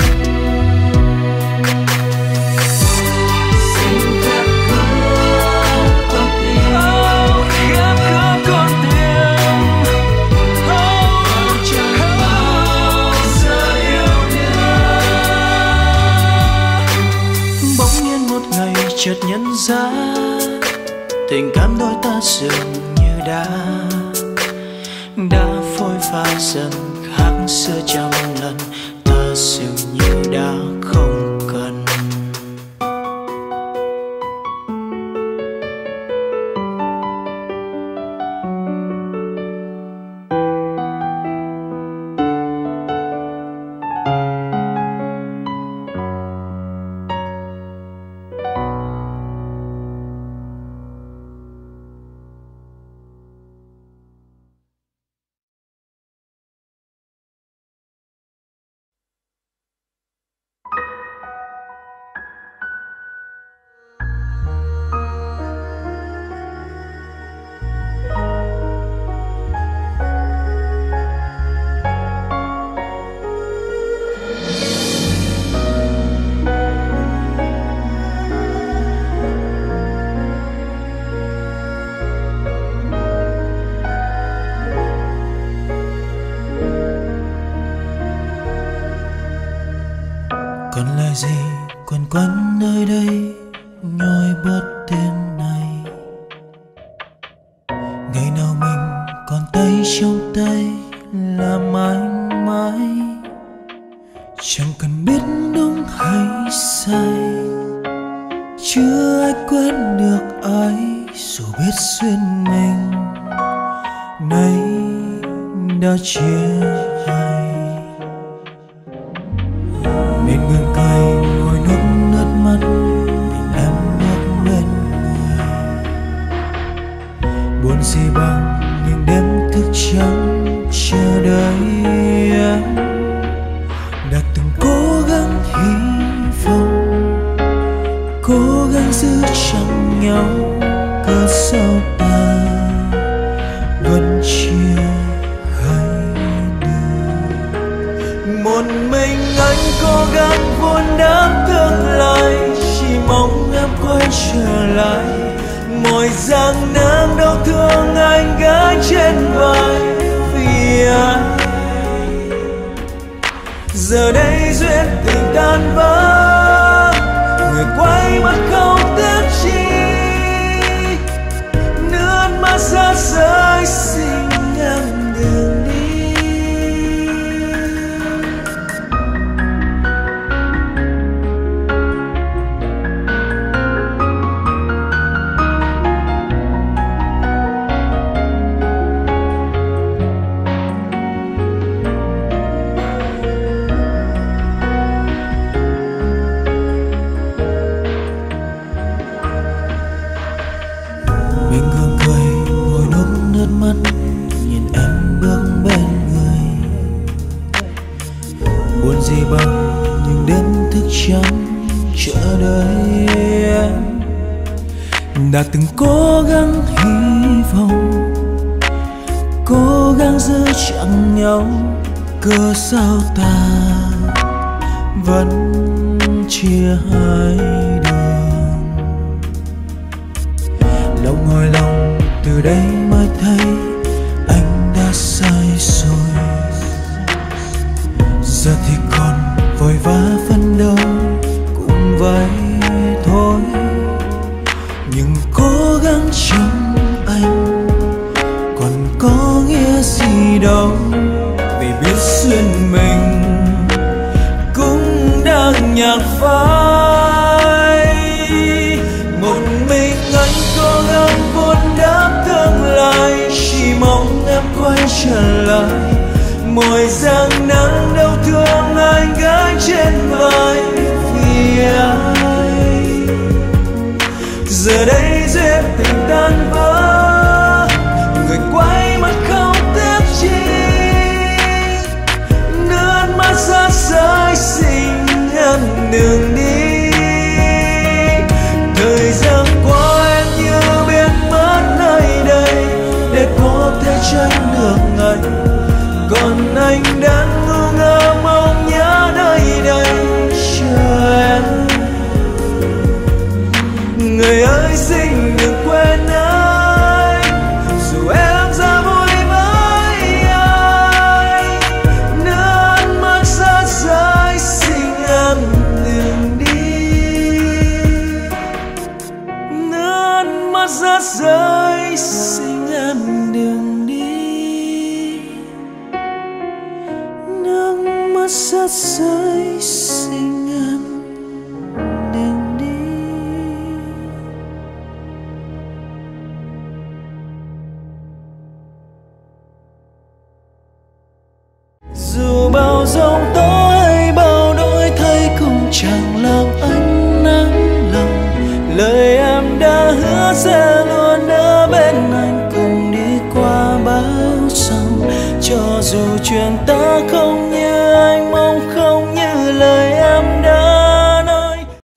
S2: Xin phép hứa con tim, oh, khép hứa con tim, oh, chẳng bao giờ yêu nữa. Bỗng nhiên một ngày chợt nhận ra, tình cảm đôi ta dường như đã đã phôi pha dần, khác xưa trăm lần. Ta dường như đã không cần. Còn lời gì quanh quanh nơi đây nhói buốt đêm nay. Ngày nào mình còn tay trong tay là mãi mãi, chẳng cần biết đúng hay sai. Chưa ai quên được ai, dù biết duyên mình nay đã chia hai. Nên ngừng cười ngồi nuốt nước mắt, mình em nước bên người. Buồn gì bằng những đêm thức trắng chờ đợi em. Đã từng cố gắng hy vọng, cố gắng giữ chăm nhau, cớ sao ta vẫn chia hai
S1: trở lại. Mỗi giăng nắng đau thương anh gánh trên vai vì ai. Giờ đây duyên tình tan vỡ, người quay mặt không tiếc chi. Nước mắt rơi rơi xin em đường đi. Đã từng cố gắng hy vọng, cố gắng giữ chặn nhau, cớ sao ta vẫn chia hai đường. Lòng hỏi lòng từ đây mới thấy anh đã sai rồi. Giờ thì còn vội vã phấn đấu cũng vậy thôi. Nhưng cố gắng trong anh còn có nghĩa gì đâu, vì biết duyên mình cũng đang nhạt phai. Một mình anh cố gắng vun đắp tương lai, chỉ mong em quay trở lại. Mỗi giăng nắng đau thương anh gánh trên vai vì ai. Giờ đây duyên tình tan vỡ, người quay mặt không tiếc chi. Nước mắt rơi rơi xin em đừng đi. Thời gian qua em như biến mất nơi đây, để có thể tránh được anh. Còn anh đang ngu ngơ mong nhớ nơi đây chờ em. Người ơi xin đừng quên anh, dù em ra vui với ai. Nước mắt rơi rơi xin em đừng đi. Nước mắt rơi rơi xin em đừng đi. Nước mắt rơi rơi xin em đừng đi. Dù bao giông tố hay bao đổi thay cũng chẳng làm anh nắng lòng. Lời em đã hứa sẽ luôn ở bên anh, cùng đi qua bão sóng. Cho dù chuyện ta không như anh mong, không như lời em đã nói.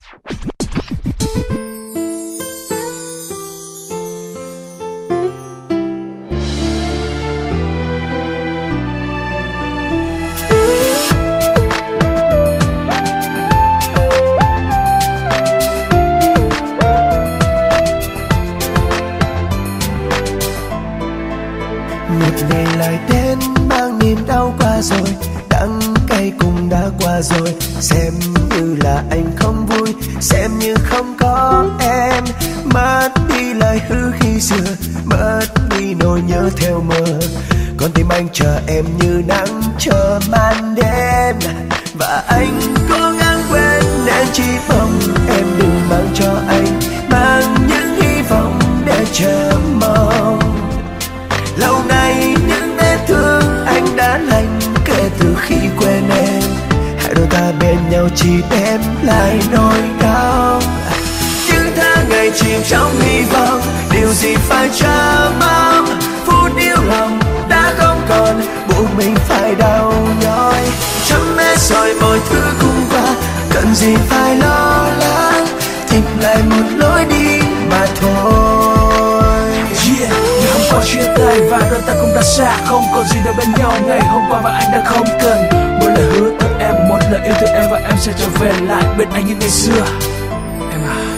S2: Một ngày lại đến mang niềm đau qua rồi, đắng cay cũng đã qua rồi. Xem như là anh không vui, xem như không có em. Mất đi lời hứa khi xưa, mất đi nỗi nhớ theo mơ. Con tim anh chờ em như nắng chờ màn đêm. Và anh cố gắng quên nên chỉ mong em đừng mang cho anh, mang những hy vọng để chờ mong. Lâu nay những vết thương anh đã lành kể từ khi quên em. Hai đôi ta bên nhau chỉ đem lại nỗi đau. Những tháng ngày chìm trong hy vọng, điều gì phải chờ mong. Phút yêu lòng đã không còn, buộc mình phải đau nhói. Chấm hết rồi mọi thứ cũng qua, cần gì phải lo lắng. Tìm lại một lối đi mà thôi.
S1: Yeah, ngày hôm qua chia tay và đôi ta cũng đã xa, không còn gì đâu bên nhau. Ngày hôm qua và anh đã không cần một lời hứa từ em, một lời yêu từ em, và em sẽ trở về lại bên anh như ngày xưa. Em à,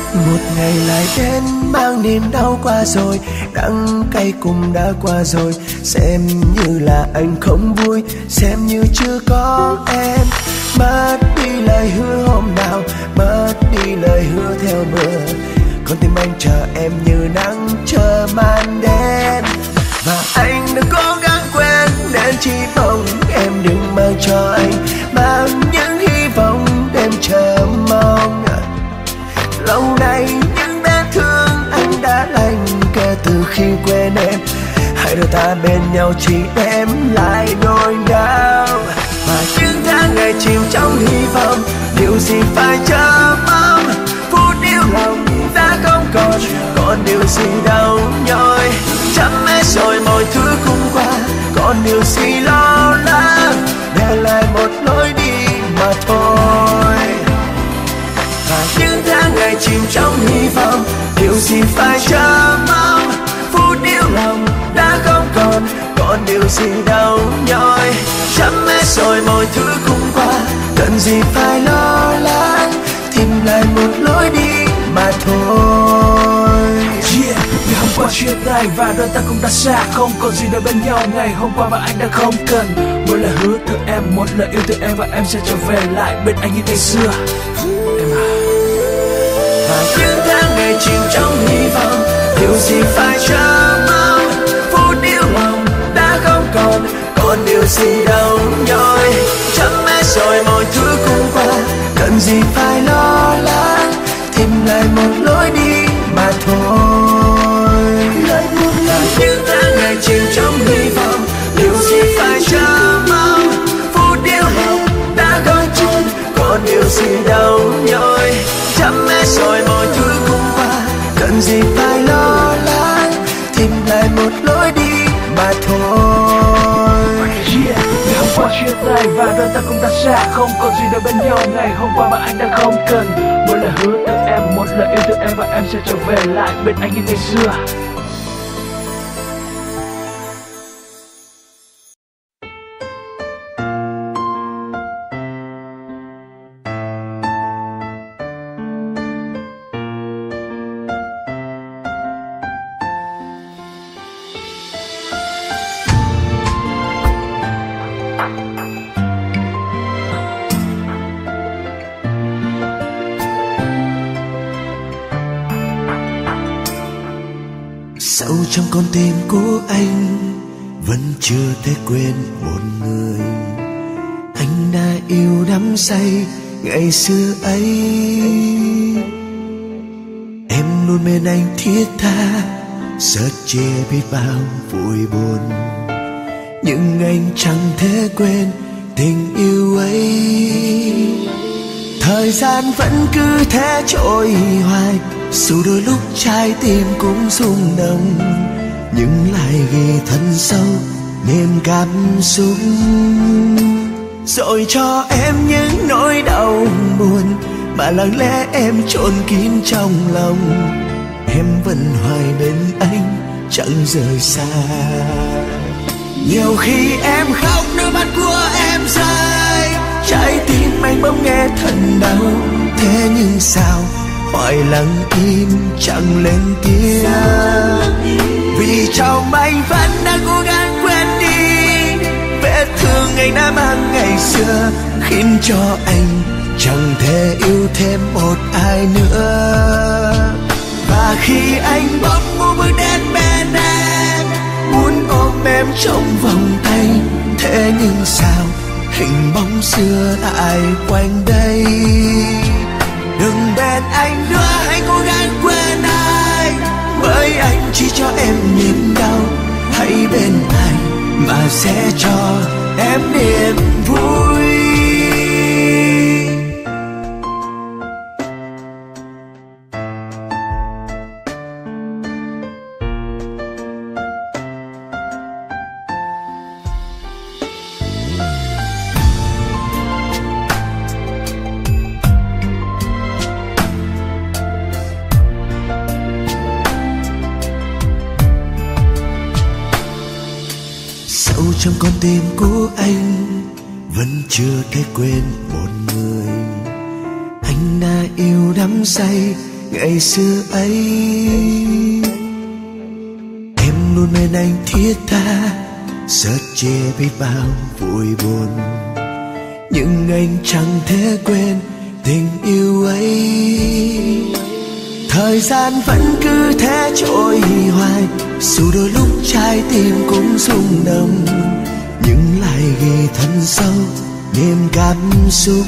S2: Một ngày lại đến mang niềm đau qua rồi, đắng cay cùng đã qua rồi. Xem như là anh không vui, xem như chưa có em. Mất đi lời hứa hôm nào, mất đi lời hứa theo mưa. Con tim anh chờ em như nắng chờ màn đêm. Và anh đừng cố gắng quên, nên chỉ mong em đừng mang cho anh mang những hy vọng đêm chờ mong. Lâu nay những vết thương anh đã lành kể từ khi quên em. Hai đôi ta bên nhau chỉ đem lại nỗi đau. Và những tháng ngày chìm trong hy vọng, điều gì phải chờ mong. Phút yêu lòng đã không còn, còn điều gì đau nhói. Chấm hết rồi mọi thứ cũng qua, còn điều gì lo lắng. Để lại một lối đi mà thôi. Và những tháng ngày chìm trong hy vọng, điều gì phải chờ mong. Phút yêu lòng đã không còn, còn điều gì đau nhói. Chấm hết rồi mọi thứ cũng qua, cần gì phải lo lắng. Tìm lại một lối đi mà thôi.
S1: Yeah, ngày hôm qua chia tay và đôi ta cũng đã xa, không còn gì để bên nhau ngày hôm qua và anh đã không cần. Một lời hứa từ em, một lời yêu từ em, và em sẽ trở về lại bên anh như ngày xưa. Em à.
S2: Và những tháng ngày chìm trong hy vọng, điều gì phải chờ mong. Phút yêu lòng đã không còn, còn điều gì đau nhói. Chấm hết rồi mọi thứ cũng qua, cần gì phải lo lắng. Tìm lại một lối đi mà thôi. Và những tháng ngày chìm trong hy vọng, điều gì phải chờ mong. Phút yêu lòng đã không còn, còn điều gì đau nhói. Chấm hết rồi mọi thứ cũng qua, cần gì phải lo lắng. Tìm lại một lối đi mà thôi.
S1: Yeah, ngày hôm qua chia tay và đôi ta cũng đã xa, không còn gì để bên nhau ngày hôm qua mà anh đã không cần. Một lời hứa từ em, một lời yêu từ em, và em sẽ trở về lại bên anh như ngày xưa.
S2: Sâu trong con tim của anh vẫn chưa thể quên một người anh đã yêu đắm say ngày xưa ấy. Em luôn bên anh thiết tha, sớt chia biết bao vui buồn, nhưng anh chẳng thể quên tình yêu ấy. Thời gian vẫn cứ thế trôi hoài, dù đôi lúc trái tim cũng rung động, nhưng lại ghi thân sâu niềm cảm xúc. Rồi cho em những nỗi đau buồn mà lặng lẽ em chôn kín trong lòng. Em vẫn hoài bên anh chẳng rời xa. Nhiều khi em khóc nước mắt của em rơi, trái tim anh bỗng nghe thật đau. Thế nhưng sao hỏi lặng im chẳng lên tiếng, vì trong anh vẫn đang cố gắng quên đi vết thương anh đã mang ngày xưa, khiến cho anh chẳng thể yêu thêm một ai nữa. Và khi anh bỗng muốn bước đến bên em, muốn ôm em trong vòng tay, thế nhưng sao hình bóng xưa lại quanh đây. Đừng bên anh nữa, hãy cố gắng quên anh, bởi anh chỉ cho em niềm đau. Hãy bên anh mà sẽ cho em niềm vui. Trong con tim của anh vẫn chưa thể quên một người anh đã yêu đắm say ngày xưa ấy. Em luôn bên anh thiết tha, rất chia biết bao vui buồn, nhưng anh chẳng thể quên tình yêu ấy. Thời gian vẫn cứ thế trôi hoài, dù đôi lúc trái tim cũng rung động, nhưng lại ghi thân sâu niềm cảm xúc.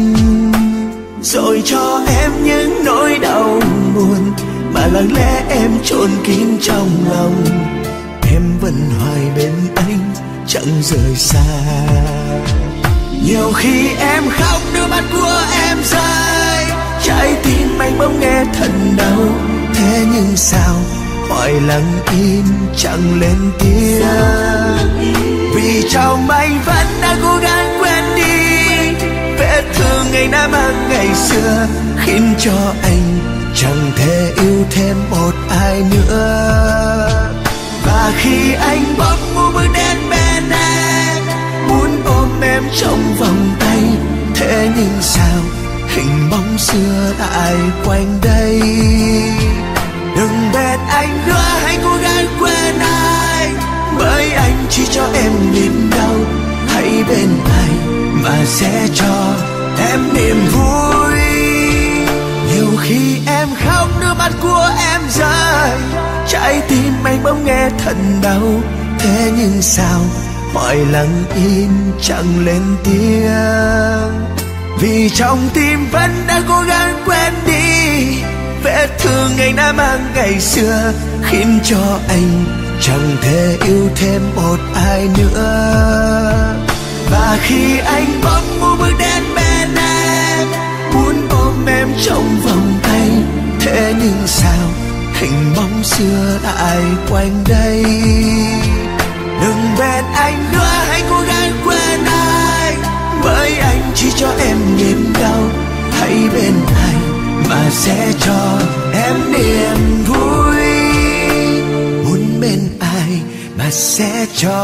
S2: Rồi cho em những nỗi đau buồn mà lặng lẽ em chôn kín trong lòng. Em vẫn hoài bên anh, chẳng rời xa. Nhiều khi em khóc nước mắt của em rơi, trái tim anh bỗng nghe thật đau. Thế nhưng sao hỏi lặng im chẳng lên tiếng, vì trong anh vẫn đang cố gắng quên đi vết thương ngày đã mang ngày xưa, khiến cho anh chẳng thể yêu thêm một ai nữa. Và khi anh bỗng muốn bước đến bên em, muốn ôm em trong vòng tay, thế nhưng sao hình bóng xưa lại quanh đây. Đừng bên anh nữa, hãy cố gắng quên anh, bởi anh chỉ cho em niềm đau. Hãy bên anh mà sẽ cho em niềm vui. Nhiều khi em khóc nước mắt của em rơi, trái tim anh bỗng nghe thật đau. Thế nhưng sao hỏi lặng im chẳng lên tiếng, vì trong tim vẫn đang cố gắng quên đi vết thương ngày đã mang ngày xưa, khiến cho anh chẳng thể yêu thêm một ai nữa. Và khi anh bỗng muốn bước đến bên em, muốn ôm em trong vòng tay, thế nhưng sao hình bóng xưa lại quanh đây. Đừng bên anh nữa, hãy cố gắng quên anh, bởi anh chỉ cho em niềm đau. Hãy bên anh mà sẽ cho em niềm vui. Muốn bên ai mà sẽ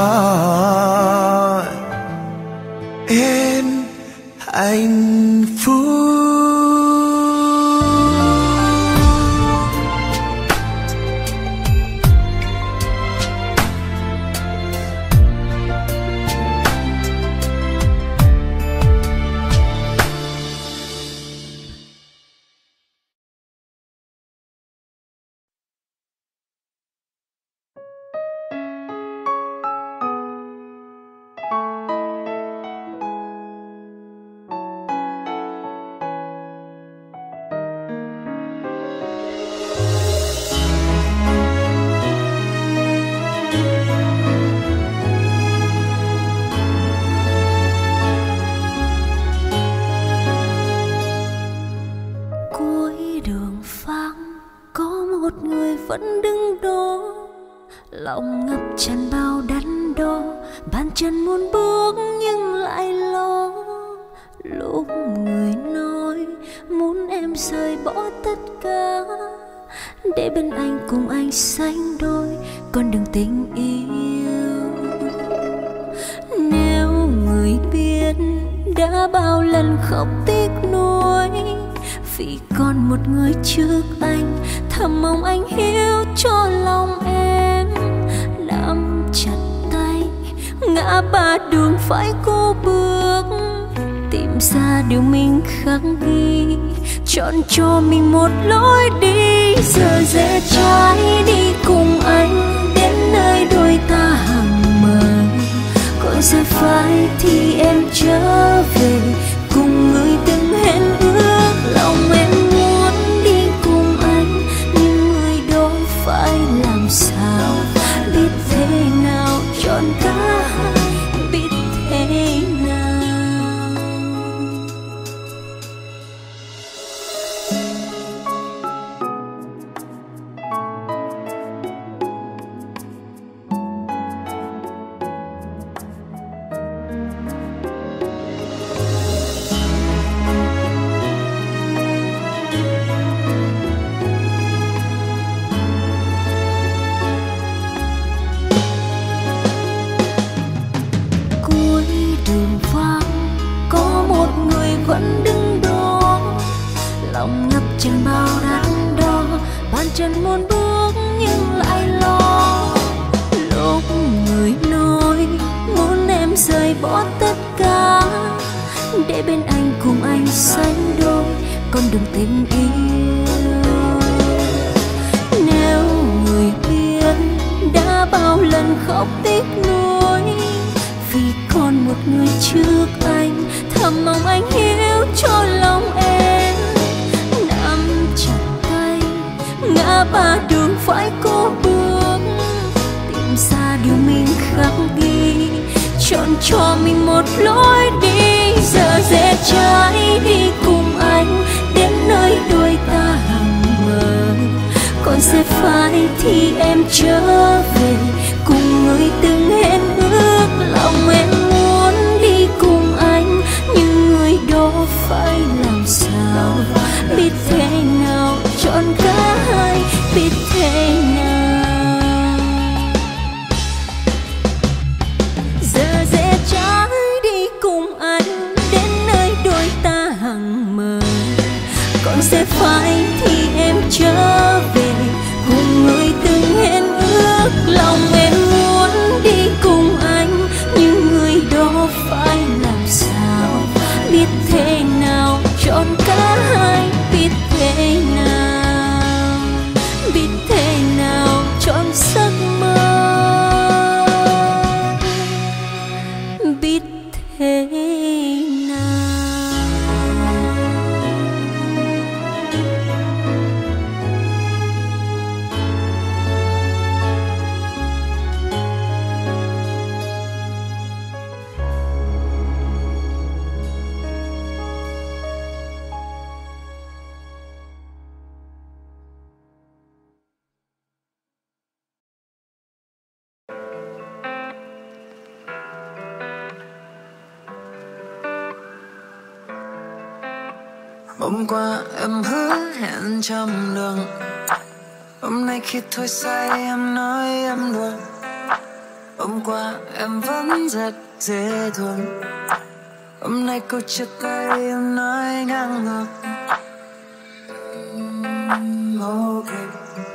S2: cho em hạnh phúc.
S4: Vẫn đứng đó, lòng ngập tràn bao đắn đo, bàn chân muốn bước nhưng lại lo. Lúc người nói muốn em rời bỏ tất cả, để bên anh cùng anh sánh đôi con đường tình yêu. Nếu người biết đã bao lần khóc tiếc nuối, vì còn một người trước anh, thầm mong anh hiểu cho lòng em. Nắm chặt tay, ngã ba đường phải cố bước, tìm ra điều mình khắc ghi, chọn cho mình một lối đi. Giờ rẽ trái đi cùng anh đến nơi đôi ta hằng mơ, còn rẽ phải thì em trở về cùng người từng hẹn ước. Lòng em muốn đi cùng anh, nhưng người đó phải làm sao, biết thế nào chọn cả hai, biết thế nào. Vẫn đứng đó, lòng ngập tràn bao đắng chân muốn bước nhưng lại lo. Lúc người nói muốn em rời bỏ tất cả để bên anh cùng anh sánh đôi con đường tình yêu. Nếu người biết đã bao lần khóc tiếc nuối vì còn một người trước anh, thầm mong anh hiểu cho lòng em. Nắm chặt tay ngã ba đường phải cố bước, tìm ra điều mình khắc ghi, chọn cho mình một lối đi. Giờ rẽ trái đi cùng anh đến nơi đôi ta hằng mơ, còn sẽ phải thì em trở về cùng người từng hẹn ước. Lòng em muốn đi cùng anh nhưng người đó phải làm sao, biết thế nào chọn cả hai, biết thế nào. Giờ rẽ trái đi cùng anh đến nơi đôi ta hằng mơ, còn sẽ phải thì em trở về cùng người từng hẹn ước. Lòng em muốn đi cùng anh nhưng người đó phải làm sao, biết thế nào chọn cả hai, biết thế nào, biết thế nào chọn giấc mơ, biết thế nào.
S1: Hôm qua em hứa hẹn trăm đường, hôm nay khi thôi say em nói em đùa. Hôm qua em vẫn rất dễ thương, hôm nay câu chia tay em nói ngang ngược. Mm, okay.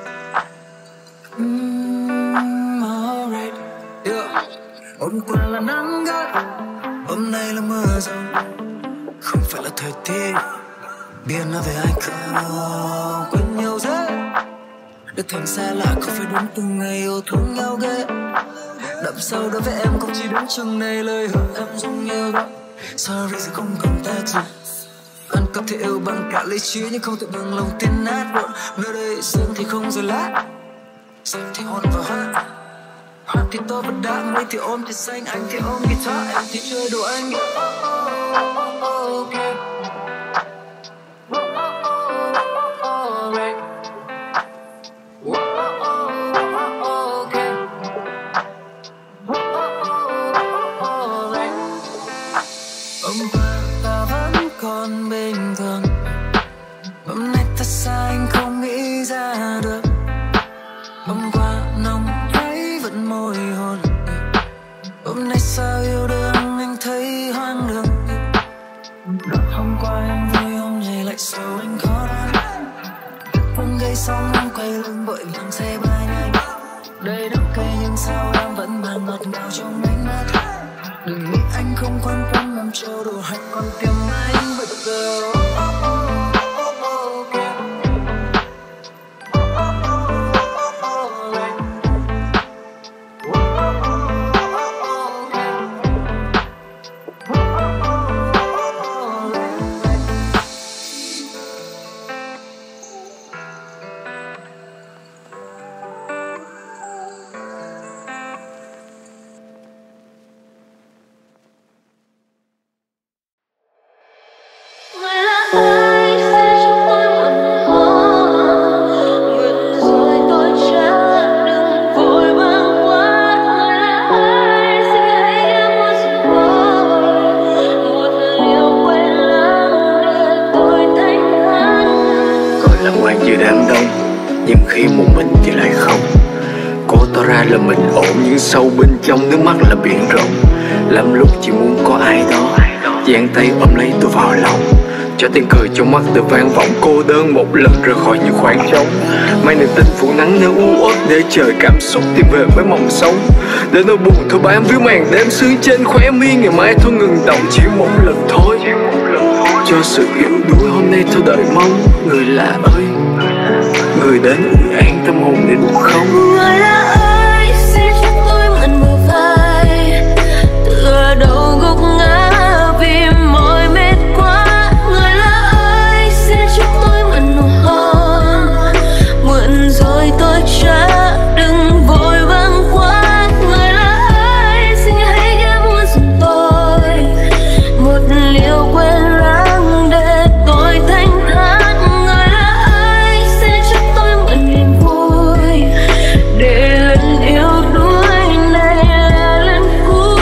S1: Mm, alright. Yeah. Hôm qua là nắng gắt, hôm nay là mưa rông, không phải là thời tiết. Biết nói về ai không quên nhau dễ, được thành xa lạ không phải đúng từng ngày yêu thương nhau ghê. Đậm sâu đối với em không chỉ đúng chừng này, lời hứa em dùng nhiều đó. Sorry sẽ không còn ta gì, ăn cắp thì yêu bằng cả lý trí nhưng không thể bằng lòng tin nát buồn. Nơi đây sương thì không rơi lá, xanh thì hôn và hoa, hoa thì to và đá, mây thì ôm thì xanh, anh thì ôm guitar, em thì chơi đồ anh. Oh, oh, oh, okay. Hôm qua ta vẫn còn bình thường, hôm nay ta xa anh không nghĩ ra được. Hôm qua nồng thấy vẫn môi hôn, hôm nay sao yêu đương anh thấy hoang đường. Hôm qua anh vui, hôm nay lại sầu anh khó đoán. Không gây xong anh quay lưng vội vàng xe bay nhanh. Đây đắng cay nhưng sao em vẫn mang ngọt ngào trong ánh mắt. Đừng nghĩ anh không quan tâm em trêu đùa hay còn tìm anh bây giờ.
S5: Sâu bên trong nước mắt là biển rộng, lắm lúc chỉ muốn có ai đó dang tay ôm lấy tôi vào lòng. cho tiếng cười trong mắt từ vang vọng cô đơn một lần rời khỏi những khoảng trống. Mang niềm tin phủ nắng nơi u uất để trời cảm xúc tìm về với mộng sống. Để nỗi buồn thôi bám víu màn đêm sương trên khóe mi, ngày mai thôi ngừng động chỉ một lần thôi. Cho sự yếu đuối hôm nay thôi đợi mong người lạ ơi, người đến ủi an tâm hồn để buồn không.
S4: Người lạ ơi xin cho tôi mượn bờ vai, tựa đầu gục ngã vì mỏi mệt quá. Người lạ ơi xin cho tôi mượn nụ hôn, mượn rồi tôi trả đừng vội vàng quá. Người lạ ơi xin hãy ghé mua giùm tôi một liều quên lãng để tôi thanh thản. Người lạ ơi xin cho tôi mượn niềm vui để lần yêu đuối này là lần cuối.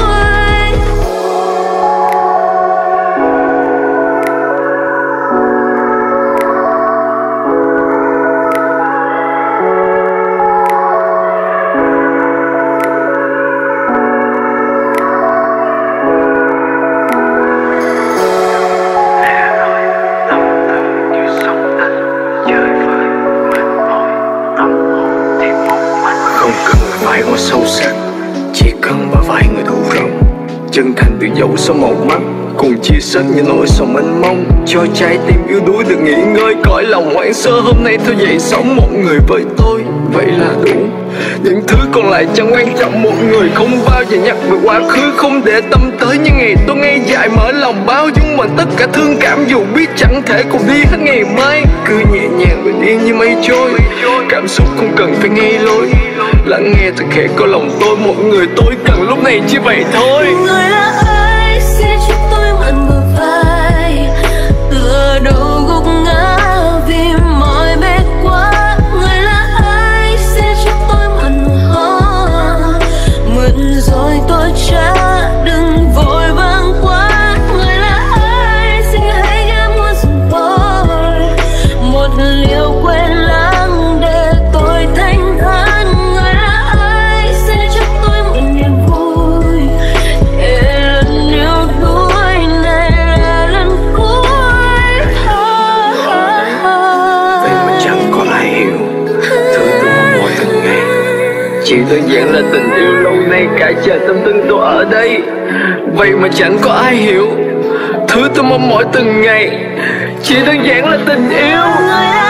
S5: Không cần phải có sâu sắc, chỉ cần bờ vai người đủ rộng, chân thành từ dẫu sau màu mắt, cùng chia sẻ những nỗi sầu mênh mông, cho trái tim yếu đuối được nghỉ ngơi. Cõi lòng hoang sơ hôm nay thôi dậy sống một người với tôi, vậy là đủ. Những thứ còn lại chẳng quan trọng, một người không bao giờ nhắc về quá khứ, không để tâm tới những ngày tôi ngây dại mở lòng bao dung bằng tất cả thương cảm, dù biết chẳng thể cùng đi hết ngày mai. Cứ nhẹ nhàng bình yên như mây trôi, cảm xúc không cần phải nghe lối, lắng nghe thật khẽ có lòng tôi, một người tôi cần lúc này chỉ vậy thôi.
S4: Người lạ ơi xin cho tôi mượn bờ vai, tựa đầu gục ngã vì mỏi mệt quá. Người lạ ơi xin cho tôi mượn nụ hôn, mượn rồi tôi trả đừng vội vàng quá. Người lạ ơi xin hãy ghé mua giùm tôi một liều quên lãng để tôi thanh thản. Người lạ ơi xin cho tôi mượn niềm vui để lần yêu đuối này là lần cuối.
S5: Vậy mà chẳng có ai hiểu thứ tôi mong mỏi từng ngày, chỉ đơn giản là tình yêu lâu nay cả chờ tâm tư tôi ở đây. Vậy mà chẳng có ai hiểu thứ tôi mong mỏi từng ngày, chỉ đơn giản là tình yêu.
S4: Người